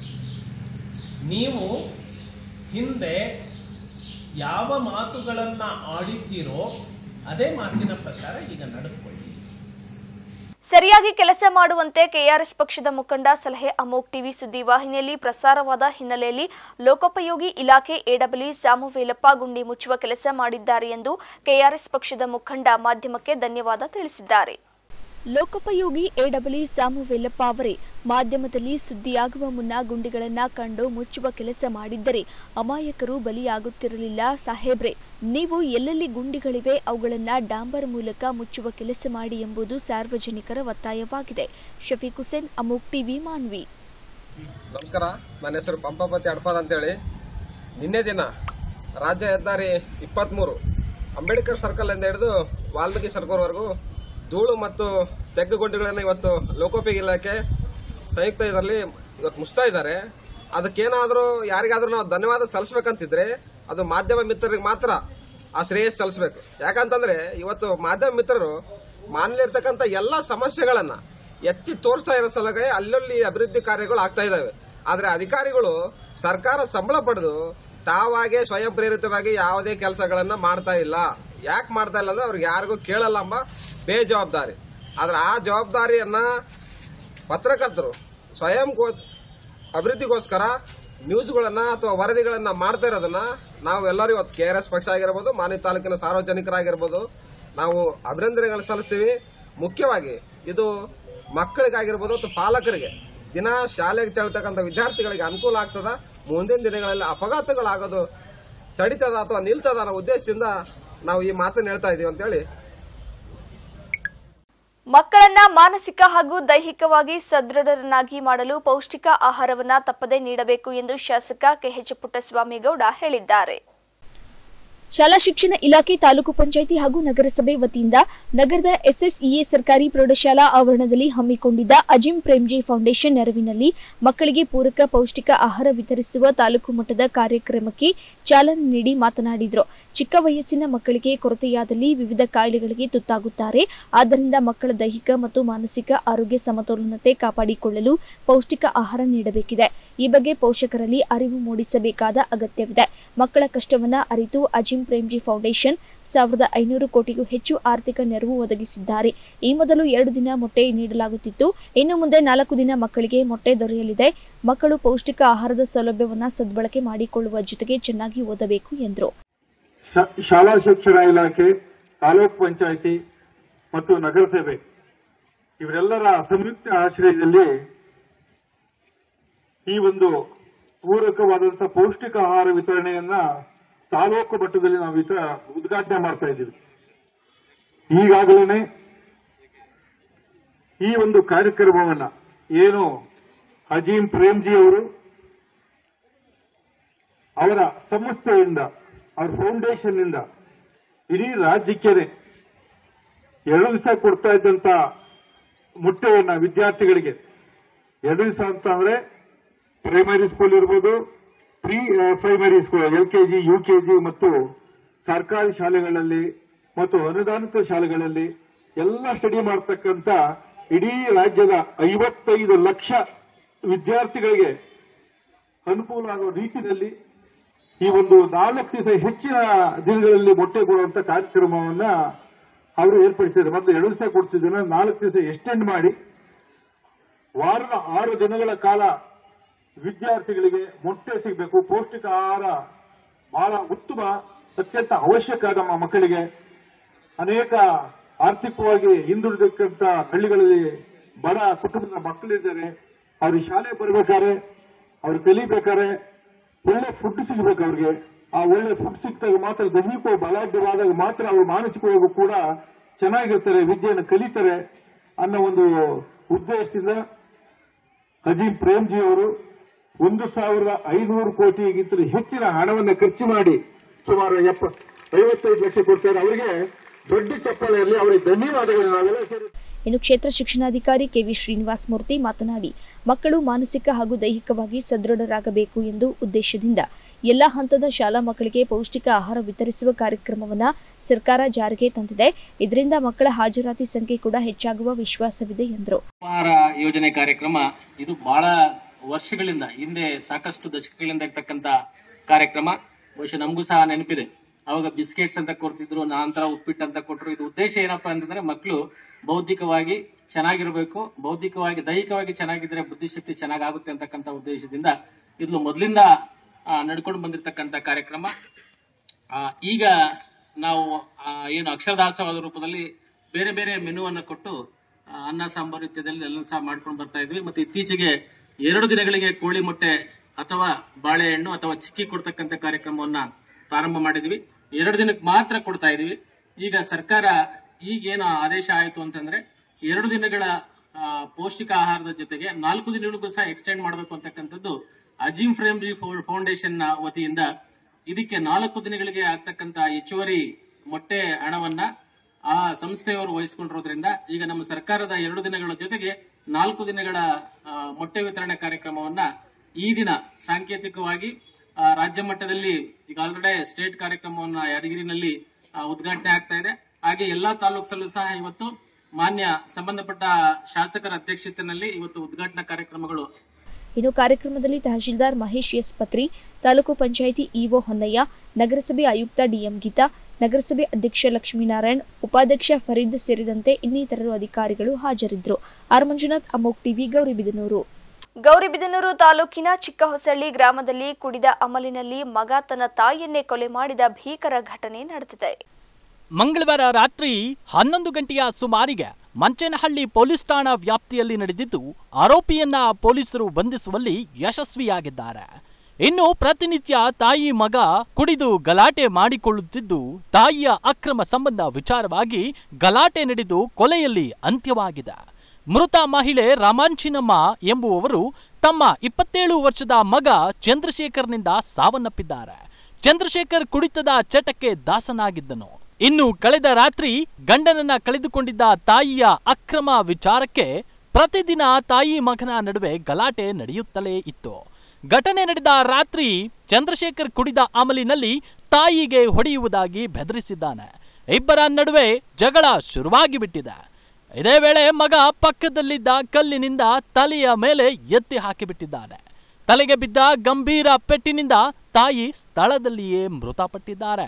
ನೀವು ಹಿಂದೆ ಯಾವ ಮಾತುಗಳನ್ನ ಆಡಿದ್ದೀರೋ ಅದೇ ಮಾತಿನ ಪ್ರಕಾರ ಈಗ ನಡೆದುಕೊಳ್ಳಿ. ಸರಿಯಾಗಿ ಕೆಲಸ ಮಾಡುವಂತೆ ಕೆಆರ್ಎಸ್ ಪಕ್ಷದ ಮುಖಂಡ ಸಲಹೆ ಅಮೋಕ್ ಟಿವಿ ಸುದ್ದಿವಾಹಿನಿಯಲ್ಲಿ ಪ್ರಸಾರವಾದ ಹಿನ್ನೆಲೆಯಲ್ಲಿ ಲೋಕೋಪಯೋಗಿ ಇಲಾಖೆ ಎಡಬಲಿ ಸಾಮುವೇಲಪ್ಪ ಗುಂಡಿ ಮುಚ್ಚುವ ಕೆಲಸ ಮಾಡಿದ್ದಾರೆ ಎಂದು ಕೆಆರ್ಎಸ್ ಪಕ್ಷದ ಮುಖಂಡ ಮಾಧ್ಯಮಕ್ಕೆ ಧನ್ಯವಾದ ತಿಳಿಸಿದ್ದಾರೆ. ಲೋಕೋಪಯೋಗಿ ಎಡಬಲಿ ಸಾಮುವೇಲಪ್ಪ ಅವರೇ ಮಾಧ್ಯಮದಲ್ಲಿ ಸುದ್ದಿಯಾಗುವ ಮುನ್ನ ಗುಂಡಿಗಳನ್ನ ಕಂಡು ಮುಚ್ಚುವ ಕೆಲಸ ಮಾಡಿದ್ದರೆ ಅಮಾಯಕರು ಬಲಿಯಾಗುತ್ತಿರಲಿಲ್ಲ ಸಾಹೇಬ್ರೆ. ನೀವು ಎಲ್ಲೆಲ್ಲಿ ಗುಂಡಿಗಳಿವೆ ಅವುಗಳನ್ನ ಡಾಂಬರ್ ಮೂಲಕ ಮುಚ್ಚುವ ಕೆಲಸ ಮಾಡಿ ಎಂಬುದು ಸಾರ್ವಜನಿಕರ ಒತ್ತಾಯವಾಗಿದೆ. ಶಫೀಕ್ ಹುಸೇನ್, ಅಮೋಕ್ ಟಿವಿ, ಮಾನ್ವಿ. ನಮಸ್ಕಾರ, ನನ್ನ ಹೆಸರು ಪಂಪಾಪತಿ ಅಡ್ಪಾದ್ ಅಂತೇಳಿ. ನಿನ್ನೆ ದಿನ ರಾಜ್ಯ ಹೆದ್ದಾರಿ 23 ಅಂಬೇಡ್ಕರ್ ಸರ್ಕಲ್ ಇಂದ ಹಿಡಿದು ವಾಲ್ಮೀಕಿ ಸರ್ಕಲ್ವರೆಗೂ ಧೂಳು ಮತ್ತು ತೆಗ್ಗು ಗುಂಡಿಗಳನ್ನು ಇವತ್ತು ಲೋಕೋಪಯೋಗಿ ಇಲಾಖೆ ಸಂಯುಕ್ತ ಇದರಲ್ಲಿ ಇವತ್ತು ಮುಚ್ತಾ ಇದ್ದಾರೆ. ಅದಕ್ಕೇನಾದರೂ ಯಾರಿಗಾದ್ರೂ ನಾವು ಧನ್ಯವಾದ ಸಲ್ಲಿಸಬೇಕಂತಿದ್ರೆ ಅದು ಮಾಧ್ಯಮ ಮಿತ್ರರಿಗೆ ಮಾತ್ರ ಆ ಶ್ರೇಯಸ್ ಸಲ್ಲಿಸಬೇಕು. ಯಾಕಂತಂದ್ರೆ ಇವತ್ತು ಮಾಧ್ಯಮ ಮಿತ್ರರು ಮಾನಲಿರ್ತಕ್ಕಂಥ ಎಲ್ಲ ಸಮಸ್ಯೆಗಳನ್ನ ಎತ್ತಿ ತೋರಿಸ್ತಾ ಇರೋ ಸಲುವಾಗಿ ಅಲ್ಲಲ್ಲಿ ಅಭಿವೃದ್ಧಿ ಕಾರ್ಯಗಳು ಆಗ್ತಾ ಇದಾವೆ. ಆದ್ರೆ ಅಧಿಕಾರಿಗಳು ಸರ್ಕಾರ ಸಂಬಳ ಪಡೆದು ತಾವಾಗೆ ಸ್ವಯಂ ಪ್ರೇರಿತವಾಗಿ ಯಾವುದೇ ಕೆಲಸಗಳನ್ನ ಮಾಡ್ತಾ ಇಲ್ಲ. ಯಾಕೆ ಮಾಡ್ತಾ ಇಲ್ಲ ಅಂದ್ರೆ ಅವ್ರಿಗೆ ಯಾರಿಗೂ ಕೇಳಲ್ಲ ಎಂಬ ಬೇಜವಾಬ್ದಾರಿ. ಆದ್ರೆ ಆ ಜವಾಬ್ದಾರಿಯನ್ನ ಪತ್ರಕರ್ತರು ಸ್ವಯಂ ಅಭಿವೃದ್ಧಿಗೋಸ್ಕರ ನ್ಯೂಸ್ಗಳನ್ನ ಅಥವಾ ವರದಿಗಳನ್ನ ಮಾಡ್ತಾ ಇರೋದನ್ನ ನಾವು ಎಲ್ಲರೂ ಇವತ್ತು ಕೆಆರ್ಎಸ್ ಪಕ್ಷ ಆಗಿರ್ಬೋದು, ಮಾನ್ಯ ತಾಲೂಕಿನ ಸಾರ್ವಜನಿಕರಾಗಿರ್ಬೋದು ನಾವು ಅಭಿನಂದನೆಗಳು ಸಲ್ಲಿಸ್ತೀವಿ. ಮುಖ್ಯವಾಗಿ ಇದು ಮಕ್ಕಳಿಗಾಗಿರ್ಬೋದು ಅಥವಾ ಪಾಲಕರಿಗೆ ದಿನ ಶಾಲೆಗೆ ತೆರಳತಕ್ಕಂಥ ವಿದ್ಯಾರ್ಥಿಗಳಿಗೆ ಅನುಕೂಲ ಆಗ್ತದ. ಮುಂದಿನ ದಿನಗಳಲ್ಲಿ ಅಪಘಾತಗಳಾಗೋದು ತಡಿತದ ಅಥವಾ ನಿಲ್ತದ ಅನ್ನೋ ಉದ್ದೇಶದಿಂದ ನಾವು ಈ ಮಾತನ್ನು ಹೇಳ್ತಾ ಇದೀವಿ ಅಂತ ಹೇಳಿ. ಮಕ್ಕಳನ್ನ ಮಾನಸಿಕ ಹಾಗೂ ದೈಹಿಕವಾಗಿ ಸದೃಢರನ್ನಾಗಿ ಮಾಡಲು ಪೌಷ್ಟಿಕ ಆಹಾರವನ್ನ ತಪ್ಪದೇ ನೀಡಬೇಕು ಎಂದು ಶಾಸಕ ಕೆಎಚ್ ಪುಟ್ಟಸ್ವಾಮಿಗೌಡ ಹೇಳಿದ್ದಾರೆ. ಶಾಲಾ ಶಿಕ್ಷಣ ಇಲಾಖೆ, ತಾಲೂಕು ಪಂಚಾಯಿತಿ ಹಾಗೂ ನಗರಸಭೆ ವತಿಯಿಂದ ನಗರದ ಎಸ್ಎಸ್ಇಎ ಸರ್ಕಾರಿ ಪ್ರೌಢಶಾಲಾ ಆವರಣದಲ್ಲಿ ಹಮ್ಮಿಕೊಂಡಿದ್ದ ಅಜಿಂ ಪ್ರೇಮ್ಜಿ ಫೌಂಡೇಶನ್ ನೆರವಿನಲ್ಲಿ ಮಕ್ಕಳಿಗೆ ಪೂರಕ ಪೌಷ್ಟಿಕ ಆಹಾರ ವಿತರಿಸುವ ತಾಲೂಕು ಮಟ್ಟದ ಕಾರ್ಯಕ್ರಮಕ್ಕೆ ಚಾಲನೆ ನೀಡಿ ಮಾತನಾಡಿದರು. ಚಿಕ್ಕ ವಯಸ್ಸಿನ ಮಕ್ಕಳಿಗೆ ಕೊರತೆಯಾದಲ್ಲಿ ವಿವಿಧ ಕಾಯಿಲೆಗಳಿಗೆ ತುತ್ತಾಗುತ್ತಾರೆ. ಆದ್ದರಿಂದ ಮಕ್ಕಳ ದೈಹಿಕ ಮತ್ತು ಮಾನಸಿಕ ಆರೋಗ್ಯ ಸಮತೋಲನತೆ ಕಾಪಾಡಿಕೊಳ್ಳಲು ಪೌಷ್ಟಿಕ ಆಹಾರ ನೀಡಬೇಕಿದೆ. ಈ ಬಗ್ಗೆ ಪೋಷಕರಲ್ಲಿ ಅರಿವು ಮೂಡಿಸಬೇಕಾದ ಅಗತ್ಯವಿದೆ. ಮಕ್ಕಳ ಕಷ್ಟವನ್ನ ಅರಿತು ಅಜಿಂ ಪ್ರೇಮ್ಜಿ ಫೌಂಡೇಶನ್ 1500 ಕೋಟಿಗೂ ಹೆಚ್ಚು ಆರ್ಥಿಕ ನೆರವು ಒದಗಿಸಿದ್ದಾರೆ. ಈ ಮೊದಲು 2 ದಿನ ಮೊಟ್ಟೆ ನೀಡಲಾಗುತ್ತಿತ್ತು. ಇನ್ನು ಮುಂದೆ 4 ದಿನ ಮಕ್ಕಳಿಗೆ ಮೊಟ್ಟೆ ದೊರೆಯಲಿದೆ. ಮಕ್ಕಳು ಪೌಷ್ಟಿಕ ಆಹಾರದ ಸೌಲಭ್ಯವನ್ನ ಸದ್ಬಳಕೆ ಮಾಡಿಕೊಳ್ಳುವ ಜೊತೆಗೆ ಚೆನ್ನಾಗಿ ಓದಬೇಕು ಎಂದರು. ಶಾಲಾ ಶಿಕ್ಷಣ ಇಲಾಖೆ, ತಾಲೂಕು ಪಂಚಾಯಿತಿ ಮತ್ತು ನಗರಸಭೆ ಇವರೆಲ್ಲರ ಸಂಯುಕ್ತ ಆಶ್ರಯದಲ್ಲಿ ಈ ಒಂದು ಪೂರಕವಾದಂತಹ ಪೌಷ್ಟಿಕ ಆಹಾರ ವಿತರಣೆಯನ್ನ ತಾಲೂಕು ಮಟ್ಟದಲ್ಲಿ ನಾವು ಉದ್ಘಾಟನೆ ಮಾಡ್ತಾ ಇದ್ದೀವಿ. ಈಗಾಗಲೇ ಈ ಒಂದು ಕಾರ್ಯಕ್ರಮವನ್ನ ಏನು ಅಜೀಂ ಪ್ರೇಮ್ಜಿ ಅವರು ಅವರ ಸಂಸ್ಥೆಯಿಂದ, ಅವರ ಫೌಂಡೇಶನ್ ಇಂದ ಇಡೀ ರಾಜ್ಯಕ್ಕೆ 2 ದಿವಸ ಕೊಡ್ತಾ ಇದ್ದಂತ ಮೊಟ್ಟೆಯನ್ನ ವಿದ್ಯಾರ್ಥಿಗಳಿಗೆ 2 ದಿವಸ ಅಂತ ಅಂದ್ರೆ ಪ್ರೈಮರಿ ಸ್ಕೂಲ್ ಇರ್ಬೋದು, pre primary school LKG, UKG ಮತ್ತು ಸರ್ಕಾರಿ ಶಾಲೆಗಳಲ್ಲಿ ಮತ್ತು ಅನುದಾನಿತ ಶಾಲೆಗಳಲ್ಲಿ ಎಲ್ಲ ಸ್ಟಡಿ ಮಾಡತಕ್ಕಂತ ಇಡೀ ರಾಜ್ಯದ 55 ಲಕ್ಷ ವಿದ್ಯಾರ್ಥಿಗಳಿಗೆ ಅನುಕೂಲ ಆಗೋ ರೀತಿಯಲ್ಲಿ ಈ ಒಂದು 4 ದಿವಸ ಹೆಚ್ಚಿನ ದಿನಗಳಲ್ಲಿ ಮೊಟ್ಟೆ ಕೊಡುವಂತ ಕಾರ್ಯಕ್ರಮವನ್ನ ಅವರು ಏರ್ಪಡಿಸಿದ್ದಾರೆ. ಮೊದಲು 2 ದಿವಸ ಕೊಡ್ತಿದ್ದನ್ನ 4 ದಿವಸ ಎಕ್ಸ್ಟೆಂಡ್ ಮಾಡಿ ವಾರದ 6 ದಿನಗಳ ಕಾಲ ವಿದ್ಯಾರ್ಥಿಗಳಿಗೆ ಮೊಟ್ಟೆ ಸಿಗಬೇಕು. ಪೌಷ್ಟಿಕ ಆಹಾರ ಬಹಳ ಉತ್ತಮ, ಅತ್ಯಂತ ಅವಶ್ಯಕ. ನಮ್ಮ ಮಕ್ಕಳಿಗೆ ಅನೇಕ ಆರ್ಥಿಕವಾಗಿ ಹಿಂದುಳಿದಕ್ಕಂತ ಹಳ್ಳಿಗಳಲ್ಲಿ ಬಡ ಕುಟುಂಬದ ಮಕ್ಕಳಿದ್ದಾರೆ. ಅವ್ರಿಗೆ ಶಾಲೆ ಬರಬೇಕಾದ್ರೆ, ಅವ್ರು ಕಲಿಬೇಕಾದ್ರೆ ಒಳ್ಳೆ ಫುಡ್ ಸಿಗಬೇಕು ಅವ್ರಿಗೆ. ಆ ಒಳ್ಳೆ ಫುಡ್ ಸಿಕ್ಕಿದಾಗ ಮಾತ್ರ ದೈಹಿಕ ಬಲಾಢ್ಯವಾದಾಗ ಮಾತ್ರ ಅವರು ಮಾನಸಿಕವಾಗೂ ಕೂಡ ಚೆನ್ನಾಗಿರ್ತಾರೆ, ವಿದ್ಯೆಯನ್ನು ಕಲಿತಾರೆ ಅನ್ನೋ ಒಂದು ಉದ್ದೇಶದಿಂದ ಅಜೀಂ ಪ್ರೇಮ್ಜಿ ಅವರು 1,500 ಕೋಟಿಗಿಂತಲೂ ಹೆಚ್ಚಿನ ಹಣವನ್ನು ಖರ್ಚು ಮಾಡಿ ಸುಮಾರು 55 ಲಕ್ಷ ಕೊಡ್ತಾರೆ. ಅವರಿಗೆ ದೊಡ್ಡ ಚಪ್ಪಾಳೆ ಇರಲಿ, ಅವರಿಗೆ ಧನ್ಯವಾದಗಳು. ನಾವೆಲ್ಲ ಸೇರಿ ಇನ್ನು ಕ್ಷೇತ್ರ ಶಿಕ್ಷಣಾಧಿಕಾರಿ ಕೆವಿ ಶ್ರೀನಿವಾಸ್ ಮೂರ್ತಿ ಮಾತನಾಡಿ, ಮಕ್ಕಳು ಮಾನಸಿಕ ಹಾಗೂ ದೈಹಿಕವಾಗಿ ಸದೃಢರಾಗಬೇಕು ಎಂದು ಉದ್ದೇಶದಿಂದ ಎಲ್ಲಾ ಹಂತದ ಶಾಲಾ ಮಕ್ಕಳಿಗೆ ಪೌಷ್ಟಿಕ ಆಹಾರ ವಿತರಿಸುವ ಕಾರ್ಯಕ್ರಮವನ್ನು ಸರ್ಕಾರ ಜಾರಿಗೆ ತಂದಿದೆ. ಇದರಿಂದ ಮಕ್ಕಳ ಹಾಜರಾತಿ ಸಂಖ್ಯೆ ಕೂಡ ಹೆಚ್ಚಾಗುವ ವಿಶ್ವಾಸವಿದೆ ಎಂದರು. ಆಹಾರ ಯೋಜನೆ ಕಾರ್ಯಕ್ರಮ ಇದು ಬಹಳ ವರ್ಷಗಳಿಂದ ಹಿಂದೆ ಸಾಕಷ್ಟು ದಶಕಗಳಿಂದ ಇರ್ತಕ್ಕಂಥ ಕಾರ್ಯಕ್ರಮ. ಬಹುಶಃ ನಮಗೂ ಸಹ ನೆನಪಿದೆ, ಅವಾಗ ಬಿಸ್ಕೆಟ್ಸ್ ಅಂತ ಕೊಡ್ತಿದ್ರು, ನಂತರ ಉಪ್ಪಿಟ್ಟು ಅಂತ ಕೊಟ್ಟರು. ಇದು ಉದ್ದೇಶ ಏನಪ್ಪಾ ಅಂತಂದ್ರೆ ಮಕ್ಕಳು ಬೌದ್ಧಿಕವಾಗಿ ಚೆನ್ನಾಗಿರ್ಬೇಕು, ಬೌದ್ಧಿಕವಾಗಿ ದೈಹಿಕವಾಗಿ ಚೆನ್ನಾಗಿದ್ರೆ ಬುದ್ಧಿಶಕ್ತಿ ಚೆನ್ನಾಗುತ್ತೆ ಅಂತಕ್ಕಂಥ ಉದ್ದೇಶದಿಂದ ಇದು ಮೊದಲಿಂದ ನಡ್ಕೊಂಡು ಬಂದಿರತಕ್ಕಂಥ ಕಾರ್ಯಕ್ರಮ. ಈಗ ನಾವು ಏನು ಅಕ್ಷರದಾಸವಾದ ರೂಪದಲ್ಲಿ ಬೇರೆ ಬೇರೆ ಮೆನುವನ್ನು ಕೊಟ್ಟು ಅನ್ನ ಸಾಂಬಾರು ಇತ್ಯಾದಿಯಲ್ಲಿ ಎಲ್ಲ ಸಹ ಮಾಡ್ಕೊಂಡು ಬರ್ತಾ ಇದ್ವಿ. ಮತ್ತೆ ಇತ್ತೀಚೆಗೆ 2 ದಿನಗಳಿಗೆ ಕೋಳಿ ಮೊಟ್ಟೆ ಅಥವಾ ಬಾಳೆಹಣ್ಣು ಅಥವಾ ಚಿಕ್ಕಿ ಕೊಡ್ತಕ್ಕಂಥ ಕಾರ್ಯಕ್ರಮವನ್ನ ಪ್ರಾರಂಭ ಮಾಡಿದ್ವಿ. 2 ದಿನಕ್ಕೆ ಮಾತ್ರ ಕೊಡ್ತಾ ಇದೀವಿ. ಈಗ ಸರ್ಕಾರ ಈಗೇನು ಆದೇಶ ಆಯಿತು ಅಂತಂದ್ರೆ 2 ದಿನಗಳ ಪೌಷ್ಟಿಕ ಆಹಾರದ ಜೊತೆಗೆ 4 ದಿನಗಳಿಗೂ ಸಹ ಎಕ್ಸ್ಟೆಂಡ್ ಮಾಡಬೇಕು ಅಂತಕ್ಕಂಥದ್ದು ಅಜೀಂ ಪ್ರೇಮ್ಜಿ ಫೌಂಡೇಶನ್ ನ ವತಿಯಿಂದ ಇದಕ್ಕೆ 4 ದಿನಗಳಿಗೆ ಆಗ್ತಕ್ಕಂಥ ಹೆಚ್ಚುವರಿ ಮೊಟ್ಟೆ ಹಣವನ್ನ ಆ ಸಂಸ್ಥೆಯವರು ವಹಿಸಿಕೊಂಡಿರೋದ್ರಿಂದ ಈಗ ನಮ್ಮ ಸರ್ಕಾರದ 2 ದಿನಗಳ ಜೊತೆಗೆ 4 ದಿನಗಳ ಮೊಟ್ಟೆ ವಿತರಣೆ ಕಾರ್ಯಕ್ರಮವನ್ನ ಈ ದಿನ ಸಾಂಕೇತಿಕವಾಗಿ ರಾಜ್ಯ ಮಟ್ಟದಲ್ಲಿ ಈಗ ಆಲ್ರೆಡಿ ಸ್ಟೇಟ್ ಕಾರ್ಯಕ್ರಮವನ್ನ ಯಾದಗಿರಿನಲ್ಲಿ ಉದ್ಘಾಟನೆ ಆಗ್ತಾ ಇದೆ. ಹಾಗೆ ಎಲ್ಲಾ ತಾಲೂಕಲ್ಲೂ ಸಹ ಇವತ್ತು ಮಾನ್ಯ ಸಂಬಂಧಪಟ್ಟ ಶಾಸಕರ ಅಧ್ಯಕ್ಷತೆಯಲ್ಲಿ ಇವತ್ತು ಉದ್ಘಾಟನಾ ಕಾರ್ಯಕ್ರಮಗಳು. ಇನ್ನು ಕಾರ್ಯಕ್ರಮದಲ್ಲಿ ತಹಶೀಲ್ದಾರ್ ಮಹೇಶ್ ಎಸ್ ಪತ್ರಿ, ತಾಲೂಕು ಪಂಚಾಯಿತಿ ಇಒ ಹೊನ್ನಯ್ಯ, ನಗರಸಭೆ ಆಯುಕ್ತ ಡಿಎಂ ಗೀತಾ, ನಗರಸಭೆ ಅಧ್ಯಕ್ಷ ಲಕ್ಷ್ಮೀನಾರಾಯಣ್, ಉಪಾಧ್ಯಕ್ಷ ಫರೀದ್ ಸೇರಿದಂತೆ ಇನ್ನಿತರರು ಅಧಿಕಾರಿಗಳು ಹಾಜರಿದ್ದರು. ಆರ್ ಮಂಜುನಾಥ್, ಅಮೋಕ್ ಟಿವಿ, ಗೌರಿಬಿದನೂರು. ಗೌರಿಬಿದನೂರು ತಾಲೂಕಿನ ಚಿಕ್ಕಹೊಸಳ್ಳಿ ಗ್ರಾಮದಲ್ಲಿ ಕುಡಿದ ಅಮಲಿನಲ್ಲಿ ಮಗ ತನ್ನ ತಾಯಿಯನ್ನೇ ಕೊಲೆ ಮಾಡಿದ ಭೀಕರ ಘಟನೆ ನಡೆದಿದೆ. ಮಂಗಳವಾರ ರಾತ್ರಿ 11 ಗಂಟೆಯ ಸುಮಾರಿಗೆ ಮಂಚೇನಹಳ್ಳಿ ಪೊಲೀಸ್ ಠಾಣಾ ವ್ಯಾಪ್ತಿಯಲ್ಲಿ ನಡೆದಿದ್ದು, ಆರೋಪಿಯನ್ನ ಪೊಲೀಸರು ಬಂಧಿಸುವಲ್ಲಿ ಯಶಸ್ವಿಯಾಗಿದ್ದಾರೆ. ಇನ್ನು ಪ್ರತಿನಿತ್ಯ ತಾಯಿ ಮಗ ಕುಡಿದು ಗಲಾಟೆ ಮಾಡಿಕೊಳ್ಳುತ್ತಿದ್ದು, ತಾಯಿಯ ಅಕ್ರಮ ಸಂಬಂಧ ವಿಚಾರವಾಗಿ ಗಲಾಟೆ ನಡೆದು ಕೊಲೆಯಲ್ಲಿ ಅಂತ್ಯವಾಗಿದೆ. ಮೃತ ಮಹಿಳೆ ರಾಮಾಂಚಿನಮ್ಮ ಎಂಬುವವರು ತಮ್ಮ 27 ವರ್ಷದ ಮಗ ಚಂದ್ರಶೇಖರ್ನಿಂದ ಸಾವನ್ನಪ್ಪಿದ್ದಾರೆ. ಚಂದ್ರಶೇಖರ್ ಕುಡಿತದ ಚಟಕ್ಕೆ ದಾಸನಾಗಿದ್ದನು. ಇನ್ನು ಕಳೆದ ರಾತ್ರಿ ಗಂಡನನ್ನ ಕಳೆದುಕೊಂಡಿದ್ದ ತಾಯಿಯ ಅಕ್ರಮ ವಿಚಾರಕ್ಕೆ ಪ್ರತಿದಿನ ತಾಯಿ ಮಗನ ನಡುವೆ ಗಲಾಟೆ ನಡೆಯುತ್ತಲೇ ಇತ್ತು. ಘಟನೆ ನಡೆದ ರಾತ್ರಿ ಚಂದ್ರಶೇಖರ್ ಕುಡಿದ ಅಮಲಿನಲ್ಲಿ ತಾಯಿಗೆ ಹೊಡೆಯುವುದಾಗಿ ಬೆದರಿಸಿದ್ದಾನೆ. ಇಬ್ಬರ ನಡುವೆ ಜಗಳ ಶುರುವಾಗಿ ಬಿಟ್ಟಿದೆ. ಇದೇ ವೇಳೆ ಮಗ ಪಕ್ಕದಲ್ಲಿದ್ದ ಕಲ್ಲಿನಿಂದ ತಲೆಯ ಮೇಲೆ ಎತ್ತಿ ಹಾಕಿಬಿಟ್ಟಿದ್ದಾನೆ. ತಲೆಗೆ ಬಿದ್ದ ಗಂಭೀರ ಪೆಟ್ಟಿನಿಂದ ತಾಯಿ ಸ್ಥಳದಲ್ಲಿಯೇ ಮೃತಪಟ್ಟಿದ್ದಾರೆ.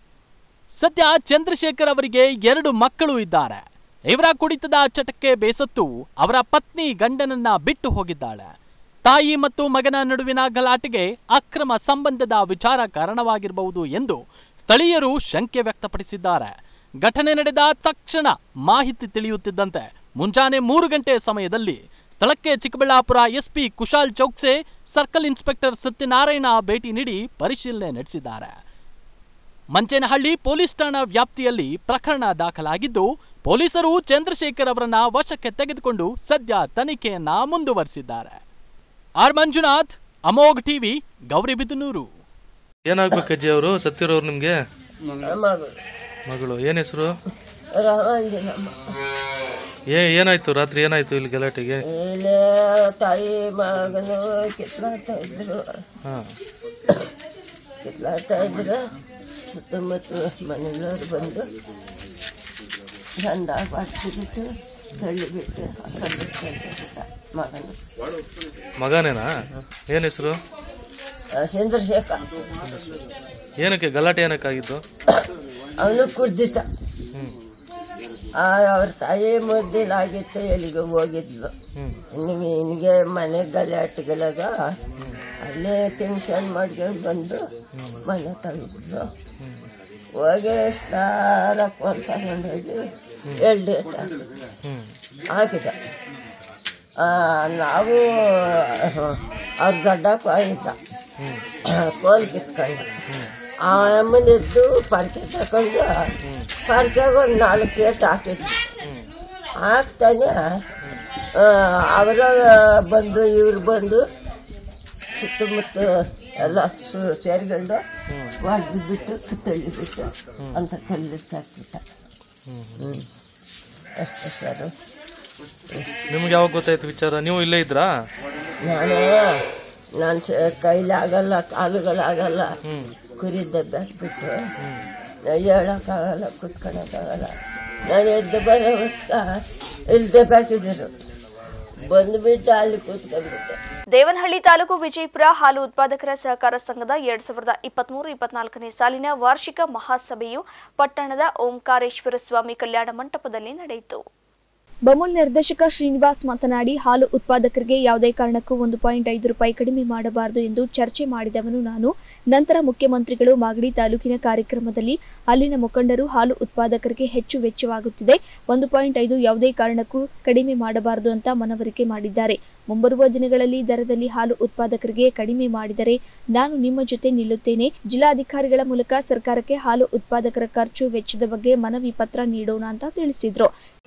ಸದ್ಯ ಚಂದ್ರಶೇಖರ್ ಅವರಿಗೆ 2 ಮಕ್ಕಳು ಇದ್ದಾರೆ. ಇವರ ಕುಡಿತದ ಚಟಕ್ಕೆ ಬೇಸತ್ತು ಅವರ ಪತ್ನಿ ಗಂಡನನ್ನ ಬಿಟ್ಟು ಹೋಗಿದ್ದಾಳೆ. ತಾಯಿ ಮತ್ತು ಮಗನ ನಡುವಿನ ಗಲಾಟೆಗೆ ಅಕ್ರಮ ಸಂಬಂಧದ ವಿಚಾರ ಕಾರಣವಾಗಿರಬಹುದು ಎಂದು ಸ್ಥಳೀಯರು ಶಂಕೆ ವ್ಯಕ್ತಪಡಿಸಿದ್ದಾರೆ. ಘಟನೆ ನಡೆದ ತಕ್ಷಣ ಮಾಹಿತಿ ತಿಳಿಯುತ್ತಿದ್ದಂತೆ ಮುಂಜಾನೆ 3 ಗಂಟೆ ಸಮಯದಲ್ಲಿ ಸ್ಥಳಕ್ಕೆ Chikkaballapur SP Kushal Chokse, circle inspector Satyanarayana ಭೇಟಿ ನೀಡಿ ಪರಿಶೀಲನೆ ನಡೆಸಿದ್ದಾರೆ. ಮಂಚೇನಹಳ್ಳಿ ಪೊಲೀಸ್ ಠಾಣಾ ವ್ಯಾಪ್ತಿಯಲ್ಲಿ ಪ್ರಕರಣ ದಾಖಲಾಗಿದ್ದು, ಪೊಲೀಸರು ಚಂದ್ರಶೇಖರ್ ಅವರನ್ನ ವಶಕ್ಕೆ ತೆಗೆದುಕೊಂಡು ಸದ್ಯ ತನಿಖೆಯನ್ನ ಮುಂದುವರಿಸಿದ್ದಾರೆ. R Manjunath, Amogh TV, Gauribidanur. ಏನಾಗ್ಬೇಕಜ್ಜಿ ಅವರು ಸತ್ತಿರೋರು ನಿಮ್ಗೆ? ಮಗಳು. ಏನ್ ಹೆಸರು? ಏನಾಯ್ತು ರಾತ್ರಿ? ಏನಾಯ್ತು ಇಲ್ಲಿ ಗಲಾಟೆಗೆ? ತಾಯಿ ಮಗನು ಕಿತ್ಲಾಡ್ತಾ ಇದ್ರು. ಸುತ್ತಮುತ್ತ ಮನೆಯವರು ಬಂದು ಗಂಧ ಬಾಡ್ಸಿಬಿಟ್ಟು ತಳ್ಳಿಬಿಟ್ಟು ಮಗನು. ಮಗನೇನಾ? ಏನ್ ಹೆಸರು? ಚಂದ್ರಶೇಖರ್. ಏನಕ್ಕೆ ಗಲಾಟೆ ಏನಕ್ಕಾಗಿತ್ತು? ಅವನು ಕುಡ್ದಿದ್ದ. ಅವ್ರ ತಾಯಿ ಮುದ್ದಿಲಾಗಿತ್ತು, ಎಲ್ಲಿಗೆ ಹೋಗಿದ್ಲು. ನಿನಗೆ ಮನೆ ಗಲಾಟೆಗಳಾಗ ಅಲ್ಲೇ ಟೆನ್ಷನ್ ಮಾಡ್ಕೊಂಡು ಬಂದು ಮನೆ ತಗೊಂಡ್ರು. ಹೋಗಿ ಸ್ಟಾರಕ್ಕೆ ಒಂದು ತಗೊಂಡೋಗಿ 2 ಡೇಟ್ ಹಾಕಿದ. ನಾವು ಅವ್ರ ದೊಡ್ಡಪ್ಪ ಇದ್ದ, ಕೋಲ್ ಕಿತ್ಕೊಂಡು ಆ ಅಮ್ಮನಿದ್ದು ಪರ್ಕೆ ತಗೊಂಡು ಪರ್ಕೆಗೆ ಒಂದು 4 ಏಟು ಹಾಕಿದ್ವಿ. ಹಾಕ್ತಾನೆ ಅವರ ಬಂದು ಇವ್ರು ಬಂದು ಸುತ್ತಮುತ್ತ ಎಲ್ಲ ಸೇರ್ಕೊಂಡು ಹೊಡೆದು ಬಿಟ್ಟು ತಳ್ಳಿಬಿಟ್ಟು ಅಂತ ಕಲ್ಲಿಟ್ಟಾಕ್ಬಿಟ್ಟ. ಅಷ್ಟೇ ಸರ್. ನಿಮ್ಗೆ ಯಾವಾಗ ಗೊತ್ತಾಯ್ತು ವಿಚಾರ? ನೀವು ಇಲ್ಲೇ ಇದ್ರಾ? ನಾನು ಕೈಲಾಗಲ್ಲ, ಕಾಲುಗಳಾಗಲ್ಲ, ಕುರಿ ದಬ್ಬಾಕ್ಬಿಟ್ಟು ಹೇಳೋಕ್ಕಾಗಲ್ಲ, ಕುತ್ಕೊಳ್ಳೋಕ್ಕಾಗಲ್ಲ. ನಾನು ಎದ್ದು ಬರೋವಸ್ಕ ಇಲ್ಲಿ ದಬ್ಬಾಕಿದ್ರು, ಬಂದುಬಿಟ್ಟು ಅಲ್ಲಿ ಕೂತ್ಕೊಂಡ್ಬಿಟ್ಟೆ. ದೇವನಹಳ್ಳಿ ತಾಲೂಕು ವಿಜಯಪುರ ಹಾಲು ಉತ್ಪಾದಕರ ಸಹಕಾರ ಸಂಘದ 2023-24ನೇ ಸಾಲಿನ ವಾರ್ಷಿಕ ಮಹಾಸಭೆಯು ಪಟ್ಟಣದ ಓಂಕಾರೇಶ್ವರ ಸ್ವಾಮಿ ಕಲ್ಯಾಣ ಮಂಟಪದಲ್ಲಿ ನಡೆಯಿತು. ಬಮೂಲ್ ನಿರ್ದೇಶಕ ಶ್ರೀನಿವಾಸ್ ಮಾತನಾಡಿ, ಹಾಲು ಉತ್ಪಾದಕರಿಗೆ ಯಾವುದೇ ಕಾರಣಕ್ಕೂ 1.5 ರೂಪಾಯಿ ಕಡಿಮೆ ಮಾಡಬಾರದು ಎಂದು ಚರ್ಚೆ ಮಾಡಿದವನು ನಾನು. ನಂತರ ಮುಖ್ಯಮಂತ್ರಿಗಳು ಮಾಗಡಿ ತಾಲೂಕಿನ ಕಾರ್ಯಕ್ರಮದಲ್ಲಿ ಅಲ್ಲಿನ ಮುಖಂಡರು ಹಾಲು ಉತ್ಪಾದಕರಿಗೆ ಹೆಚ್ಚು ವೆಚ್ಚವಾಗುತ್ತಿದೆ, 1.5 ಯಾವುದೇ ಕಾರಣಕ್ಕೂ ಕಡಿಮೆ ಮಾಡಬಾರದು ಅಂತ ಮನವರಿಕೆ ಮಾಡಿದ್ದಾರೆ. ಮುಂಬರುವ ದಿನಗಳಲ್ಲಿ ದರದಲ್ಲಿ ಹಾಲು ಉತ್ಪಾದಕರಿಗೆ ಕಡಿಮೆ ಮಾಡಿದರೆ ನಾನು ನಿಮ್ಮ ಜೊತೆ ನಿಲ್ಲುತ್ತೇನೆ. ಜಿಲ್ಲಾಧಿಕಾರಿಗಳ ಮೂಲಕ ಸರ್ಕಾರಕ್ಕೆ ಹಾಲು ಉತ್ಪಾದಕರ ಖರ್ಚು ವೆಚ್ಚದ ಬಗ್ಗೆ ಮನವಿ ಪತ್ರ ನೀಡೋಣ ಅಂತ ತಿಳಿಸಿದ್ರು.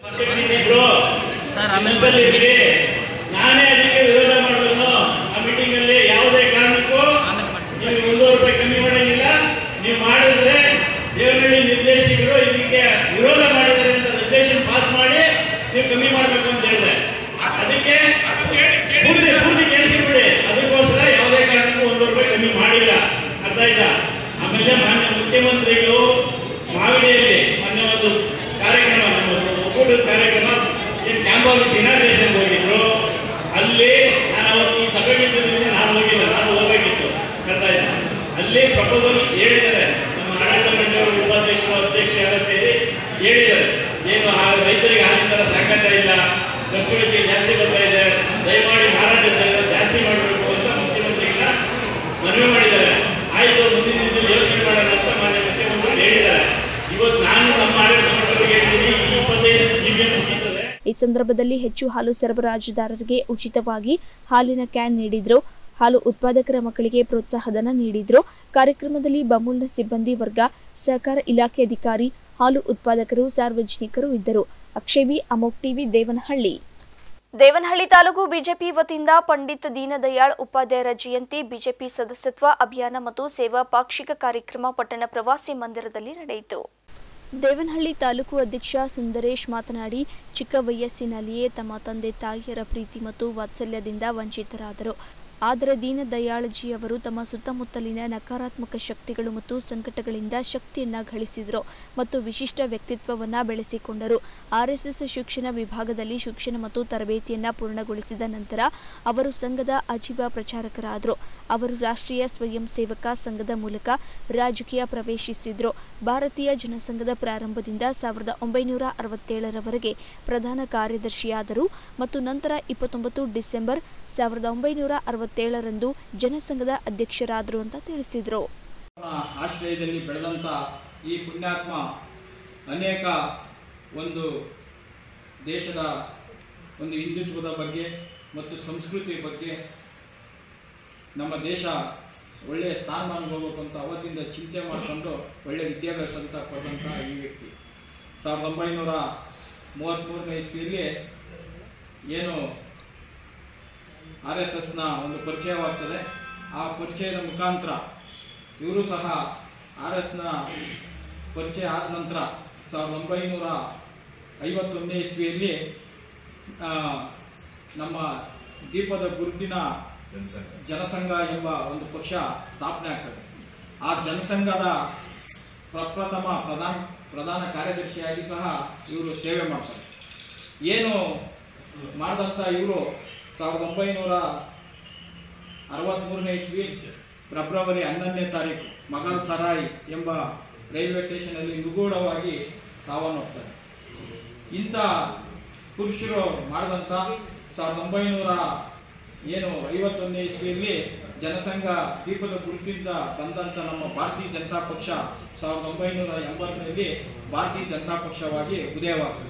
ನಾನೇ ಅದಕ್ಕೆ ವಿರೋಧ ಮಾಡಿದ್ರು. ಆ ಮೀಟಿಂಗ್ ಅಲ್ಲಿ ಯಾವುದೇ ಕಾರಣಕ್ಕೂ ನೀವು 100 ರೂಪಾಯಿ ಕಮ್ಮಿ ಮಾಡಂಗಿಲ್ಲ. ನೀವು ಮಾಡಿದ್ರೆ ದೇವನಹಳ್ಳಿ ನಿರ್ದೇಶಕರು ಇದಕ್ಕೆ ವಿರೋಧ ಮಾಡಿದ್ದಾರೆ ಅಂತ ರೆಸಲ್ಯೂಷನ್ ಪಾಸ್ ಮಾಡಿ ನೀವು ಕಮ್ಮಿ ಮಾಡಬೇಕು ಅಂತ ಹೇಳಿದೆ. ಅದಕ್ಕೆ ಪೂರ್ತಿ ಕೇಳಿಸಿಬಿಡಿ. ಅದಕ್ಕೋಸ್ಕರ ಯಾವುದೇ ಕಾರಣಕ್ಕೂ 100 ರೂಪಾಯಿ ಕಮ್ಮಿ ಮಾಡಿಲ್ಲ. ಅರ್ಥ ಆಯ್ತಾ? ಆಮೇಲೆ ಮಾನ್ಯ ಮುಖ್ಯಮಂತ್ರಿಗಳು ಮಾಗಡಿಯಲ್ಲಿ ಮೊನ್ನೆ ಒಂದು ಕಾರ್ಯಕ್ರಮ, ಒಕ್ಕೂಟದ ಕಾರ್ಯಕ್ರಮ, ಕ್ಯಾಂಪ್ ಆಫೀಸ್ ಇನಾಗ್ರೇಷನ್ ಹೋಗಿದ್ರು. ಅಲ್ಲಿ ನಾನು ಅವತ್ತು ಈ ಸಭೆಗೆ ನಾನು ಹೋಗಿಲ್ಲ, ನಾನು ಹೋಗಬೇಕಿತ್ತು. ಅರ್ಥ ಆಯ್ತಾ? ಅಲ್ಲಿ ಪ್ರಪೋಸಲ್ ಹೇಳಿದ್ದಾರೆ, ನಮ್ಮ ಆಡಳಿತ ಮಂಡಳಿ ಉಪಾಧ್ಯಕ್ಷರು ಅಧ್ಯಕ್ಷ ಎಲ್ಲ ಸೇರಿ ಹೇಳಿದ್ದಾರೆ, ಏನು ರೈತರಿಗೆ ಹಾಲಿನ ತರ ಸಾಕಾಗ್ತಾ ಇಲ್ಲ, ಖರ್ಚು ವೆಚ್ಚ ಜಾಸ್ತಿ ಬರ್ತಾ ಇದೆ, ದಯಮಾಡಿ ಮಾರಾಟ ಜಾಸ್ತಿ ಮಾಡಬೇಕು ಅಂತ ಮುಖ್ಯಮಂತ್ರಿಗಳ ಮನವಿ ಮಾಡಿದ್ದಾರೆ. ಆಯ್ತು, ಮುಂದಿನ ದಿನದಲ್ಲಿ ಯೋಚನೆ ಮಾಡೋಣ ಅಂತ ಮಾನ್ಯ ಮುಖ್ಯಮಂತ್ರಿಗಳು ಹೇಳಿದ್ದಾರೆ. ಇವತ್ತು ನಾನು ನಮ್ಮ ಆಡಳಿತ ಮಂಡಳಿಗೆ ಹೇಳಿದ್ದೀನಿ, 25 GBM ಮುಗಿಯುತ್ತದೆ. ಈ ಸಂದರ್ಭದಲ್ಲಿ ಹೆಚ್ಚು ಹಾಲು ಸರಬರಾಜುದಾರರಿಗೆ ಉಚಿತವಾಗಿ ಹಾಲಿನ ಕ್ಯಾನ್ ನೀಡಿದ್ರು. ಹಾಲು ಉತ್ಪಾದಕರ ಮಕ್ಕಳಿಗೆ ಪ್ರೋತ್ಸಾಹಧನ ನೀಡಿದ್ರು. ಕಾರ್ಯಕ್ರಮದಲ್ಲಿ ಬಮೂಲ್ನ ಸಿಬ್ಬಂದಿ ವರ್ಗ, ಸಹಕಾರ ಇಲಾಖೆ ಅಧಿಕಾರಿ, ಹಾಲು ಉತ್ಪಾದಕರು, ಸಾರ್ವಜನಿಕರು ಇದ್ದರು. ಅಕ್ಷಯವಿ, ಅಮೋಕ್ ಟಿವಿ, ದೇವನಹಳ್ಳಿ. ದೇವನಹಳ್ಳಿ ತಾಲೂಕು ಬಿಜೆಪಿ ವತಿಯಿಂದ ಪಂಡಿತ್ ದೀನದಯಾಳ್ ಉಪಾಧ್ಯಾಯರ ಜಯಂತಿ ಬಿಜೆಪಿ ಸದಸ್ಯತ್ವ ಅಭಿಯಾನ ಮತ್ತು ಸೇವಾ ಪಾಕ್ಷಿಕ ಕಾರ್ಯಕ್ರಮ ಪಟ್ಟಣ ಪ್ರವಾಸಿ ಮಂದಿರದಲ್ಲಿ ನಡೆಯಿತು. ದೇವನಹಳ್ಳಿ ತಾಲೂಕು ಅಧ್ಯಕ್ಷ ಸುಂದರೇಶ್ ಮಾತನಾಡಿ, ಚಿಕ್ಕ ವಯಸ್ಸಿನಲ್ಲಿಯೇ ತಮ್ಮ ತಂದೆ ತಾಯಿಯರ ಪ್ರೀತಿ ಮತ್ತು ವಾತ್ಸಲ್ಯದಿಂದ ವಂಚಿತರಾದರು. ಆದರೆ ದೀನದಯಾಳ್ಜಿ ಅವರು ತಮ್ಮ ಸುತ್ತಮುತ್ತಲಿನ ನಕಾರಾತ್ಮಕ ಶಕ್ತಿಗಳು ಮತ್ತು ಸಂಕಟಗಳಿಂದ ಶಕ್ತಿಯನ್ನ ಗಳಿಸಿದರು ಮತ್ತು ವಿಶಿಷ್ಟ ವ್ಯಕ್ತಿತ್ವವನ್ನು ಬೆಳೆಸಿಕೊಂಡರು. ಆರ್ಎಸ್ಎಸ್ ಶಿಕ್ಷಣ ವಿಭಾಗದಲ್ಲಿ ಶಿಕ್ಷಣ ಮತ್ತು ತರಬೇತಿಯನ್ನ ಪೂರ್ಣಗೊಳಿಸಿದ ನಂತರ ಅವರು ಸಂಘದ ಅಜೀವ ಪ್ರಚಾರಕರಾದರು. ಅವರು ರಾಷ್ಟ್ರೀಯ ಸ್ವಯಂ ಸೇವಕ ಸಂಘದ ಮೂಲಕ ರಾಜಕೀಯ ಪ್ರವೇಶಿಸಿದ್ರು. ಭಾರತೀಯ ಜನಸಂಘದ ಪ್ರಾರಂಭದಿಂದ 1967ರವರೆಗೆ ಪ್ರಧಾನ ಕಾರ್ಯದರ್ಶಿಯಾದರು ಮತ್ತು ನಂತರ 29 ಡಿಸೆಂಬರ್ 1967ರಂದು ಜನಸಂಘದ ಅಧ್ಯಕ್ಷರಾದರು ಅಂತ ತಿಳಿಸಿದರು. ಆಶ್ರಯದಲ್ಲಿ ಬೆಳೆದಂತ ಈ ಪುಣ್ಯಾತ್ಮ ಅನೇಕ ಒಂದು ದೇಶದ ಒಂದು ಹಿಂದುತ್ವದ ಬಗ್ಗೆ ಮತ್ತು ಸಂಸ್ಕೃತಿ ಬಗ್ಗೆ ನಮ್ಮ ದೇಶ ಒಳ್ಳೆಯ ಸ್ಥಾನಮಾನಕ್ಕೆ ಹೋಗಬೇಕು ಅಂತ ಅವತ್ತಿಂದ ಚಿಂತೆ ಮಾಡಿಕೊಂಡು ಒಳ್ಳೆಯ ವಿದ್ಯಾಭ್ಯಾಸ ಅಂತ ಕೊಟ್ಟಂತ ಈ ವ್ಯಕ್ತಿ 1933ನೇ ಇಸ್ವಿಯಲ್ಲಿ ಏನು RSSನ ಒಂದು ಪರಿಚಯವಾಗ್ತದೆ. ಆ ಪರಿಚಯದ ಮುಖಾಂತರ ಇವರು ಸಹ RSನ ಪರಿಚಯ ಆದ ನಂತರ 1951ನೇ ಇಸ್ವಿಯಲ್ಲಿ ನಮ್ಮ ದೀಪದ ಗುರುತಿನ ಜನಸಂಘ ಎಂಬ ಒಂದು ಪಕ್ಷ ಸ್ಥಾಪನೆ ಆಗ್ತದೆ. ಆ ಜನಸಂಘದ ಪ್ರಪ್ರಥಮ ಪ್ರಧಾನ ಕಾರ್ಯದರ್ಶಿಯಾಗಿ ಸಹ ಇವರು ಸೇವೆ ಮಾಡ್ತಾರೆ. ಏನು ಮಾಡಿದಂತ ಇವರು 1963ನೇ ಇಸ್ವಿ ಫೆಬ್ರವರಿ 11ನೇ ತಾರೀಕು ಮಗಲ್ ಸರಾಯ್ ಎಂಬ ರೈಲ್ವೆ ಸ್ಟೇಷನ್ ಅಲ್ಲಿ ನಿಗೂಢವಾಗಿ ಸಾವನ್ನಪ್ತಾರೆ. ಇಂಥ ಪುರುಷರು ಮಾಡಿದಂತ 1951ನೇ ಇಸ್ವಿಯಲ್ಲಿ ಜನಸಂಘ ದೀಪದ ಗುರುತಿಂದ ಬಂದಂತ ನಮ್ಮ ಭಾರತೀಯ ಜನತಾ ಪಕ್ಷ 1980ರಲ್ಲಿ ಭಾರತೀಯ ಜನತಾ ಪಕ್ಷವಾಗಿ ಉದಯವಾಗ್ತದೆ.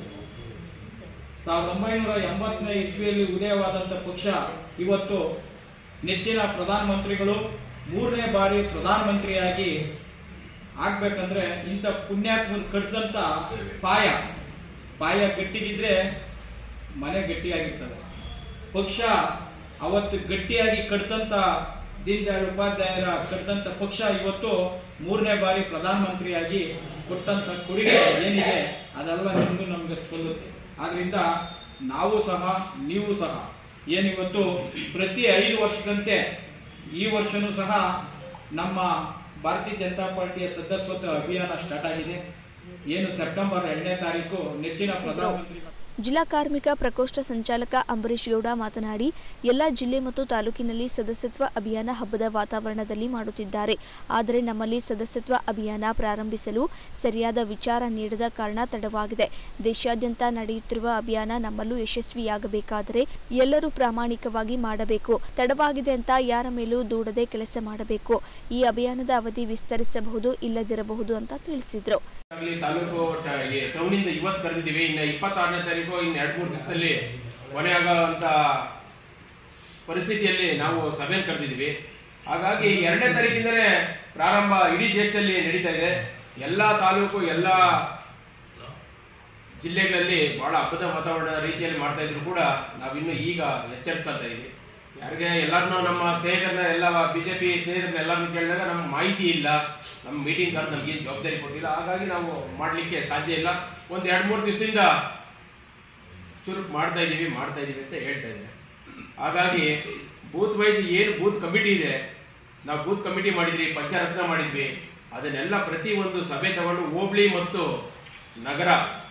1980ನೇ ಇಸ್ವಿಯಲ್ಲಿ ಉದಯವಾದಂಥ ಪಕ್ಷ ಇವತ್ತು ನೆಚ್ಚಿನ ಪ್ರಧಾನಮಂತ್ರಿಗಳು 3ನೇ ಬಾರಿ ಪ್ರಧಾನಮಂತ್ರಿಯಾಗಿ ಆಗ್ಬೇಕಂದ್ರೆ ಇಂಥ ಪುಣ್ಯಾತ್ಮನ ಕಟ್ಟಿದಂತ ಪಾಯ ಗಟ್ಟಿಗಿದ್ರೆ ಮನೆ ಗಟ್ಟಿಯಾಗಿರ್ತದೆ. ಪಕ್ಷ ಅವತ್ತು ಗಟ್ಟಿಯಾಗಿ ಕಟ್ಟಿದಂತ ದೀನ್ ದಯಾಳ್ ಉಪಾಧ್ಯಾಯರ ಕಟ್ಟಿದಂತ ಪಕ್ಷ ಇವತ್ತು 3ನೇ ಬಾರಿ ಪ್ರಧಾನಮಂತ್ರಿಯಾಗಿ ಕೊಟ್ಟಂತ ಕೊಡುಗೆ ಏನಿದೆ ಅದೆಲ್ಲ ನಿಮ್ಗೂ ನಮ್ಗೆ ಸಲ್ಲುತ್ತೆ. ಆದ್ರಿಂದ ನಾವು ಸಹ ನೀವು ಸಹ ಏನಿವತ್ತು ಪ್ರತಿ 5 ವರ್ಷದಂತೆ ಈ ವರ್ಷನೂ ಸಹ ನಮ್ಮ ಭಾರತೀಯ ಜನತಾ ಪಾರ್ಟಿಯ ಸದಸ್ಯತ್ವ ಅಭಿಯಾನ ಸ್ಟಾರ್ಟ್ ಆಗಿದೆ. ಏನು ಸೆಪ್ಟೆಂಬರ್ 2ನೇ ತಾರೀಕು ನೆಚ್ಚಿನ ಪ್ರಧಾನಮಂತ್ರಿ ಜಿಲ್ಲಾ ಕಾರ್ಮಿಕ ಪ್ರಕೋಷ್ಠ ಸಂಚಾಲಕ ಅಂಬರೀಶ್ ಗೌಡ ಮಾತನಾಡಿ, ಎಲ್ಲ ಜಿಲ್ಲೆ ಮತ್ತು ತಾಲೂಕಿನಲ್ಲಿ ಸದಸ್ಯತ್ವ ಅಭಿಯಾನ ಹಬ್ಬದ ವಾತಾವರಣದಲ್ಲಿ ಮಾಡುತ್ತಿದ್ದಾರೆ. ಆದರೆ ನಮ್ಮಲ್ಲಿ ಸದಸ್ಯತ್ವ ಅಭಿಯಾನ ಪ್ರಾರಂಭಿಸಲು ಸರಿಯಾದ ವಿಚಾರ ನೀಡದ ಕಾರಣ ತಡವಾಗಿದೆ. ದೇಶಾದ್ಯಂತ ನಡೆಯುತ್ತಿರುವ ಅಭಿಯಾನ ನಮ್ಮಲ್ಲೂ ಯಶಸ್ವಿಯಾಗಬೇಕಾದರೆ ಎಲ್ಲರೂ ಪ್ರಾಮಾಣಿಕವಾಗಿ ಮಾಡಬೇಕು. ತಡವಾಗಿದೆ ಅಂತ ಯಾರ ಮೇಲೂ ದೂಡದೆ ಕೆಲಸ ಮಾಡಬೇಕು. ಈ ಅಭಿಯಾನದ ಅವಧಿ ವಿಸ್ತರಿಸಬಹುದು, ಇಲ್ಲದಿರಬಹುದು ಅಂತ ತಿಳಿಸಿದರು. ತಾಲೂಕು ಟೌನಿಂದ ಇವತ್ತು ಕರೆದಿದ್ದೀವಿ. ಇನ್ನು 26ನೇ ತಾರೀಕು ಇನ್ನು 2-3 ದಿವಸದಲ್ಲಿ ಕೊನೆಯಾಗುವಂತ ಪರಿಸ್ಥಿತಿಯಲ್ಲಿ ನಾವು ಸಭೆ ಕರೆದಿದ್ದೀವಿ. ಹಾಗಾಗಿ 2ನೇ ತಾರೀಕಿಂದಲೇ ಪ್ರಾರಂಭ ಇಡೀ ದೇಶದಲ್ಲಿ ನಡೀತಾ ಇದೆ. ಎಲ್ಲಾ ತಾಲೂಕು ಎಲ್ಲಾ ಜಿಲ್ಲೆಗಳಲ್ಲಿ ಬಹಳ ಹಬ್ಬದ ವಾತಾವರಣ ರೀತಿಯಲ್ಲಿ ಮಾಡ್ತಾ ಇದ್ರು ಕೂಡ ನಾವಿನ್ನು ಈಗ ಎಚ್ಚರಿಸ್ಕೊಳ್ತಾ ಇದ್ದೀವಿ. ಯಾರಿಗೆ ಎಲ್ಲರನ್ನೂ ನಮ್ಮ ಸ್ನೇಹಿತರನ್ನ ಎಲ್ಲ ಬಿಜೆಪಿ ಸ್ನೇಹಿತರನ್ನ ಎಲ್ಲರನ್ನು ಕೇಳಿದಾಗ ನಮ್ಗೆ ಮಾಹಿತಿ ಇಲ್ಲ, ನಮ್ಮ ಮೀಟಿಂಗ್ ಕಾರ್ಡ್ ನಮ್ಗೆ ಜವಾಬ್ದಾರಿ ಕೊಟ್ಟಿಲ್ಲ. ಹಾಗಾಗಿ ನಾವು ಮಾಡ್ಲಿಕ್ಕೆ ಸಾಧ್ಯ ಇಲ್ಲ. ಒಂದು 2-3 ದಿವಸದಿಂದ ಚುರುಕು ಮಾಡ್ತಾ ಇದೀವಿ ಅಂತ ಹೇಳ್ತಾ ಇದ್ದಾರೆ. ಹಾಗಾಗಿ ಬೂತ್ ವೈಸ್ ಏನು ಬೂತ್ ಕಮಿಟಿ ಇದೆ, ನಾವು ಬೂತ್ ಕಮಿಟಿ ಮಾಡಿದ್ವಿ, ಪಂಚರತ್ನ ಮಾಡಿದ್ವಿ. ಅದನ್ನೆಲ್ಲ ಪ್ರತಿ ಒಂದು ಸಭೆ ತಗೊಂಡು ಹೋಬಳಿ ಮತ್ತು ನಗರ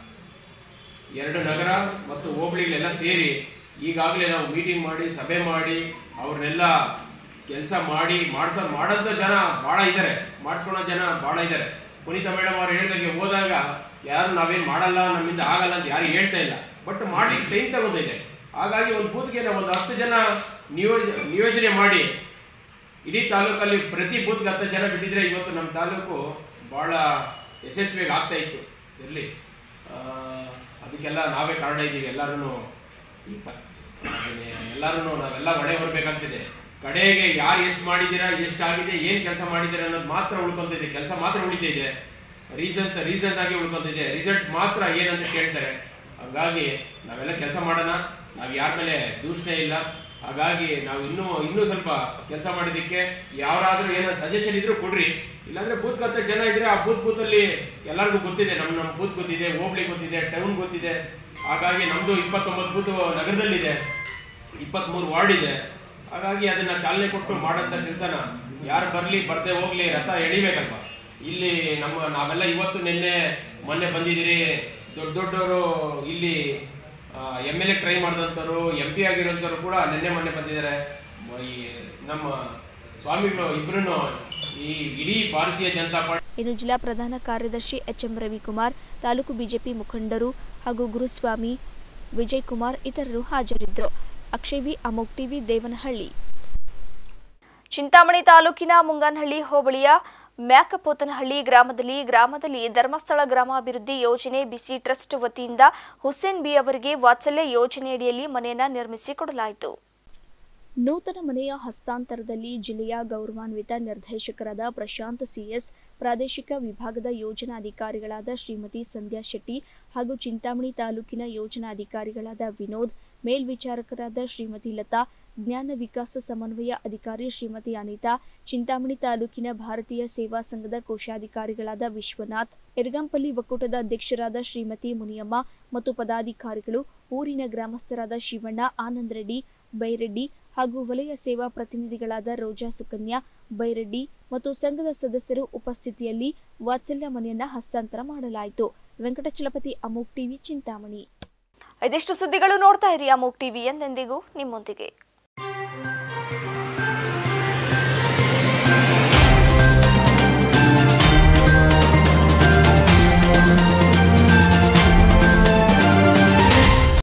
2 ನಗರ ಮತ್ತು ಹೋಬಳಿಗಳೆಲ್ಲ ಸೇರಿ ಈಗಾಗಲೇ ನಾವು ಮೀಟಿಂಗ್ ಮಾಡಿ ಸಭೆ ಮಾಡಿ ಅವ್ರನ್ನೆಲ್ಲ ಕೆಲಸ ಮಾಡಿ ಮಾಡಂತ ಜನ ಬಹಳ ಇದ್ದಾರೆ, ಮಾಡಿಸ್ಕೊಳ್ಳೋ ಜನ ಬಹಳ ಇದ್ದಾರೆ. ಪುನೀತಾ ಮೇಡಮ್ ಅವ್ರು ಹೇಳಿದಾಗೆ ಹೋದಾಗ ಯಾರು ನಾವೇನ್ ಮಾಡಲ್ಲ, ನಮ್ಮಿಂದ ಆಗಲ್ಲ ಅಂತ ಯಾರು ಹೇಳ್ತಾ ಇಲ್ಲ. ಬಟ್ ಮಾಡ್ಲಿಕ್ಕೆ ಟೈಮ್ ತಗೋದಿದೆ. ಹಾಗಾಗಿ ಒಂದು ಬೂತ್ಗೆ ನಾವು ಒಂದು 10 ಜನ ನಿಯೋಜನೆ ಮಾಡಿ ಇಡೀ ತಾಲೂಕಲ್ಲಿ ಪ್ರತಿ ಬೂತ್ಗೆ 10 ಜನ ಬಿಟ್ಟಿದ್ರೆ ಇವತ್ತು ನಮ್ಮ ತಾಲೂಕು ಬಹಳ ಯಶಸ್ವಿಯಾಗಿ ಆಗ್ತಾ ಇತ್ತು. ಇರ್ಲಿ, ಅದಕ್ಕೆಲ್ಲ ನಾವೇ ಕಾರಣ ಇದ್ದೀವಿ. ಎಲ್ಲರೂ ನಾವೆಲ್ಲ ಹೊಣೆ ಹೊರಬೇಕಾಗ್ತಿದೆ. ಕಡೆಗೆ ಯಾರು ಎಷ್ಟು ಮಾಡಿದ್ದೀರಾ, ಎಷ್ಟಾಗಿದೆ, ಏನ್ ಕೆಲಸ ಮಾಡಿದ್ದೀರಾ ಅನ್ನೋದು ಮಾತ್ರ ಉಳ್ಕೊಂತಿದೆ. ಕೆಲಸ ಮಾತ್ರ ಉಳಿತಿದೆ, ರೀಸನ್ ಆಗಿ ಉಳ್ಕೊಂತಿದೆ. ರಿಸಲ್ಟ್ ಮಾತ್ರ ಏನಂತ ಕೇಳ್ತಾರೆ. ಹಾಗಾಗಿ ನಾವೆಲ್ಲ ಕೆಲಸ ಮಾಡೋಣ. ನಾವು ಯಾರ ಮೇಲೆ ದೂಷಣೆ ಇಲ್ಲ. ಹಾಗಾಗಿ ನಾವು ಇನ್ನೂ ಸ್ವಲ್ಪ ಕೆಲಸ ಮಾಡಿದಕ್ಕೆ ಯಾರಾದ್ರೂ ಏನಾದ್ರು ಸಜೆಷನ್ ಇದ್ರೂ ಕೊಡ್ರಿ. ಇಲ್ಲಾಂದ್ರೆ ಬೂತ್ ಕತ್ತ ಜನ ಇದ್ರೆ ಆ ಬೂತ್ ಅಲ್ಲಿ ಎಲ್ಲರಿಗೂ ಗೊತ್ತಿದೆ. ನಮ್ಮ ಬೂತ್ ಗೊತ್ತಿದೆ, ಹೋಬಳಿ ಗೊತ್ತಿದೆ, ಟೌನ್ ಗೊತ್ತಿದೆ. ಹಾಗಾಗಿ ನಮ್ದು 29 ಬೂತ್ ನಗರದಲ್ಲಿದೆ, 23 ವಾರ್ಡ್ ಇದೆ. ಹಾಗಾಗಿ ಅದನ್ನ ಚಾಲನೆ ಕೊಟ್ಟು ಮಾಡಂತ ಕೆಲಸನ ಯಾರು ಬರ್ದೇ ಹೋಗ್ಲಿ, ರಥ ಎಳಿಬೇಕಲ್ವಾ. ಇಲ್ಲಿ ನಾವೆಲ್ಲ ಇವತ್ತು ಮೊನ್ನೆ ಬಂದಿದ್ದೀರಿ. ದೊಡ್ಡವರು ಇಲ್ಲಿ MLA ಟ್ರೈ ಮಾಡಿದಂತವ್ರು, MP ಆಗಿರೋಂಥವ್ರು ಕೂಡ ಮೊನ್ನೆ ಬಂದಿದ್ದಾರೆ. ನಮ್ಮ ಸ್ವಾಮಿಗಳು ಇಬ್ರು ಈ ಇಡೀ ಭಾರತೀಯ ಜನತಾ ಪಾರ್ಟಿ. ಇನ್ನು ಜಿಲ್ಲಾ ಪ್ರಧಾನ ಕಾರ್ಯದರ್ಶಿ HM ರವಿಕುಮಾರ್, ತಾಲೂಕು ಬಿಜೆಪಿ ಮುಖಂಡರು ಹಾಗೂ ಗುರುಸ್ವಾಮಿ, ವಿಜಯ್ ಕುಮಾರ್ ಇತರರು ಹಾಜರಿದ್ದರು. ಅಕ್ಷಯ್, ಅಮೋಕ್ ಟಿವಿ, ದೇವನಹಳ್ಳಿ. ಚಿಂತಾಮಣಿ ತಾಲೂಕಿನ ಮುಂಗನಹಳ್ಳಿ ಹೋಬಳಿಯ ಮ್ಯಾಕಪೋತನಹಳ್ಳಿ ಗ್ರಾಮದಲ್ಲಿ ಧರ್ಮಸ್ಥಳ ಗ್ರಾಮಾಭಿವೃದ್ಧಿ ಯೋಜನೆ ಬಿಸಿ ಟ್ರಸ್ಟ್ ವತಿಯಿಂದ ಹುಸೇನ್ ಬಿ ಅವರಿಗೆ ವಾತ್ಸಲ್ಯ ಯೋಜನೆಯಡಿಯಲ್ಲಿ ಮನೆಯನ್ನು ನಿರ್ಮಿಸಿಕೊಡಲಾಯಿತು. ನೂತನ ಮನೆಯ ಹಸ್ತಾಂತರದಲ್ಲಿ ಜಿಲ್ಲೆಯ ಗೌರವಾನ್ವಿತ ನಿರ್ದೇಶಕರಾದ ಪ್ರಶಾಂತ್ CS, ಪ್ರಾದೇಶಿಕ ವಿಭಾಗದ ಯೋಜನಾಧಿಕಾರಿಗಳಾದ ಶ್ರೀಮತಿ ಸಂಧ್ಯಾ ಶೆಟ್ಟಿ ಹಾಗೂ ಚಿಂತಾಮಣಿ ತಾಲೂಕಿನ ಯೋಜನಾಧಿಕಾರಿಗಳಾದ ವಿನೋದ್, ಮೇಲ್ವಿಚಾರಕರಾದ ಶ್ರೀಮತಿ ಲತಾ, ಜ್ಞಾನ ವಿಕಾಸ ಸಮನ್ವಯ ಅಧಿಕಾರಿ ಶ್ರೀಮತಿ ಅನಿತಾ, ಚಿಂತಾಮಣಿ ತಾಲೂಕಿನ ಭಾರತೀಯ ಸೇವಾ ಸಂಘದ ಕೋಶಾಧಿಕಾರಿಗಳಾದ ವಿಶ್ವನಾಥ್, ಎರಗಂಪಲ್ಲಿ ಒಕ್ಕೂಟದ ಅಧ್ಯಕ್ಷರಾದ ಶ್ರೀಮತಿ ಮುನಿಯಮ್ಮ ಮತ್ತು ಪದಾಧಿಕಾರಿಗಳು, ಊರಿನ ಗ್ರಾಮಸ್ಥರಾದ ಶಿವಣ್ಣ, ಆನಂದ್ ರೆಡ್ಡಿ, ಬೈರೆಡ್ಡಿ ಹಾಗೂ ವಲಯ ಸೇವಾ ಪ್ರತಿನಿಧಿಗಳಾದ ರೋಜಾ, ಸುಕನ್ಯಾ, ಬೈರೆಡ್ಡಿ ಮತ್ತು ಸಂಘದ ಸದಸ್ಯರು ಉಪಸ್ಥಿತಿಯಲ್ಲಿ ವಾತ್ಸಲ್ಯ ಮನೆಯನ್ನ ಹಸ್ತಾಂತರ ಮಾಡಲಾಯಿತು. ವೆಂಕಟಚಲಪತಿ, ಅಮೋಕ್ ಟಿವಿ, ಚಿಂತಾಮಣಿ. ಇದಿಷ್ಟು ಸುದ್ದಿಗಳು. ನೋಡ್ತಾ ಇರಿ ಅಮೋಕ್ ಟಿವಿ, ಎಂದೆಂದಿಗೂ ನಿಮ್ಮೊಂದಿಗೆ.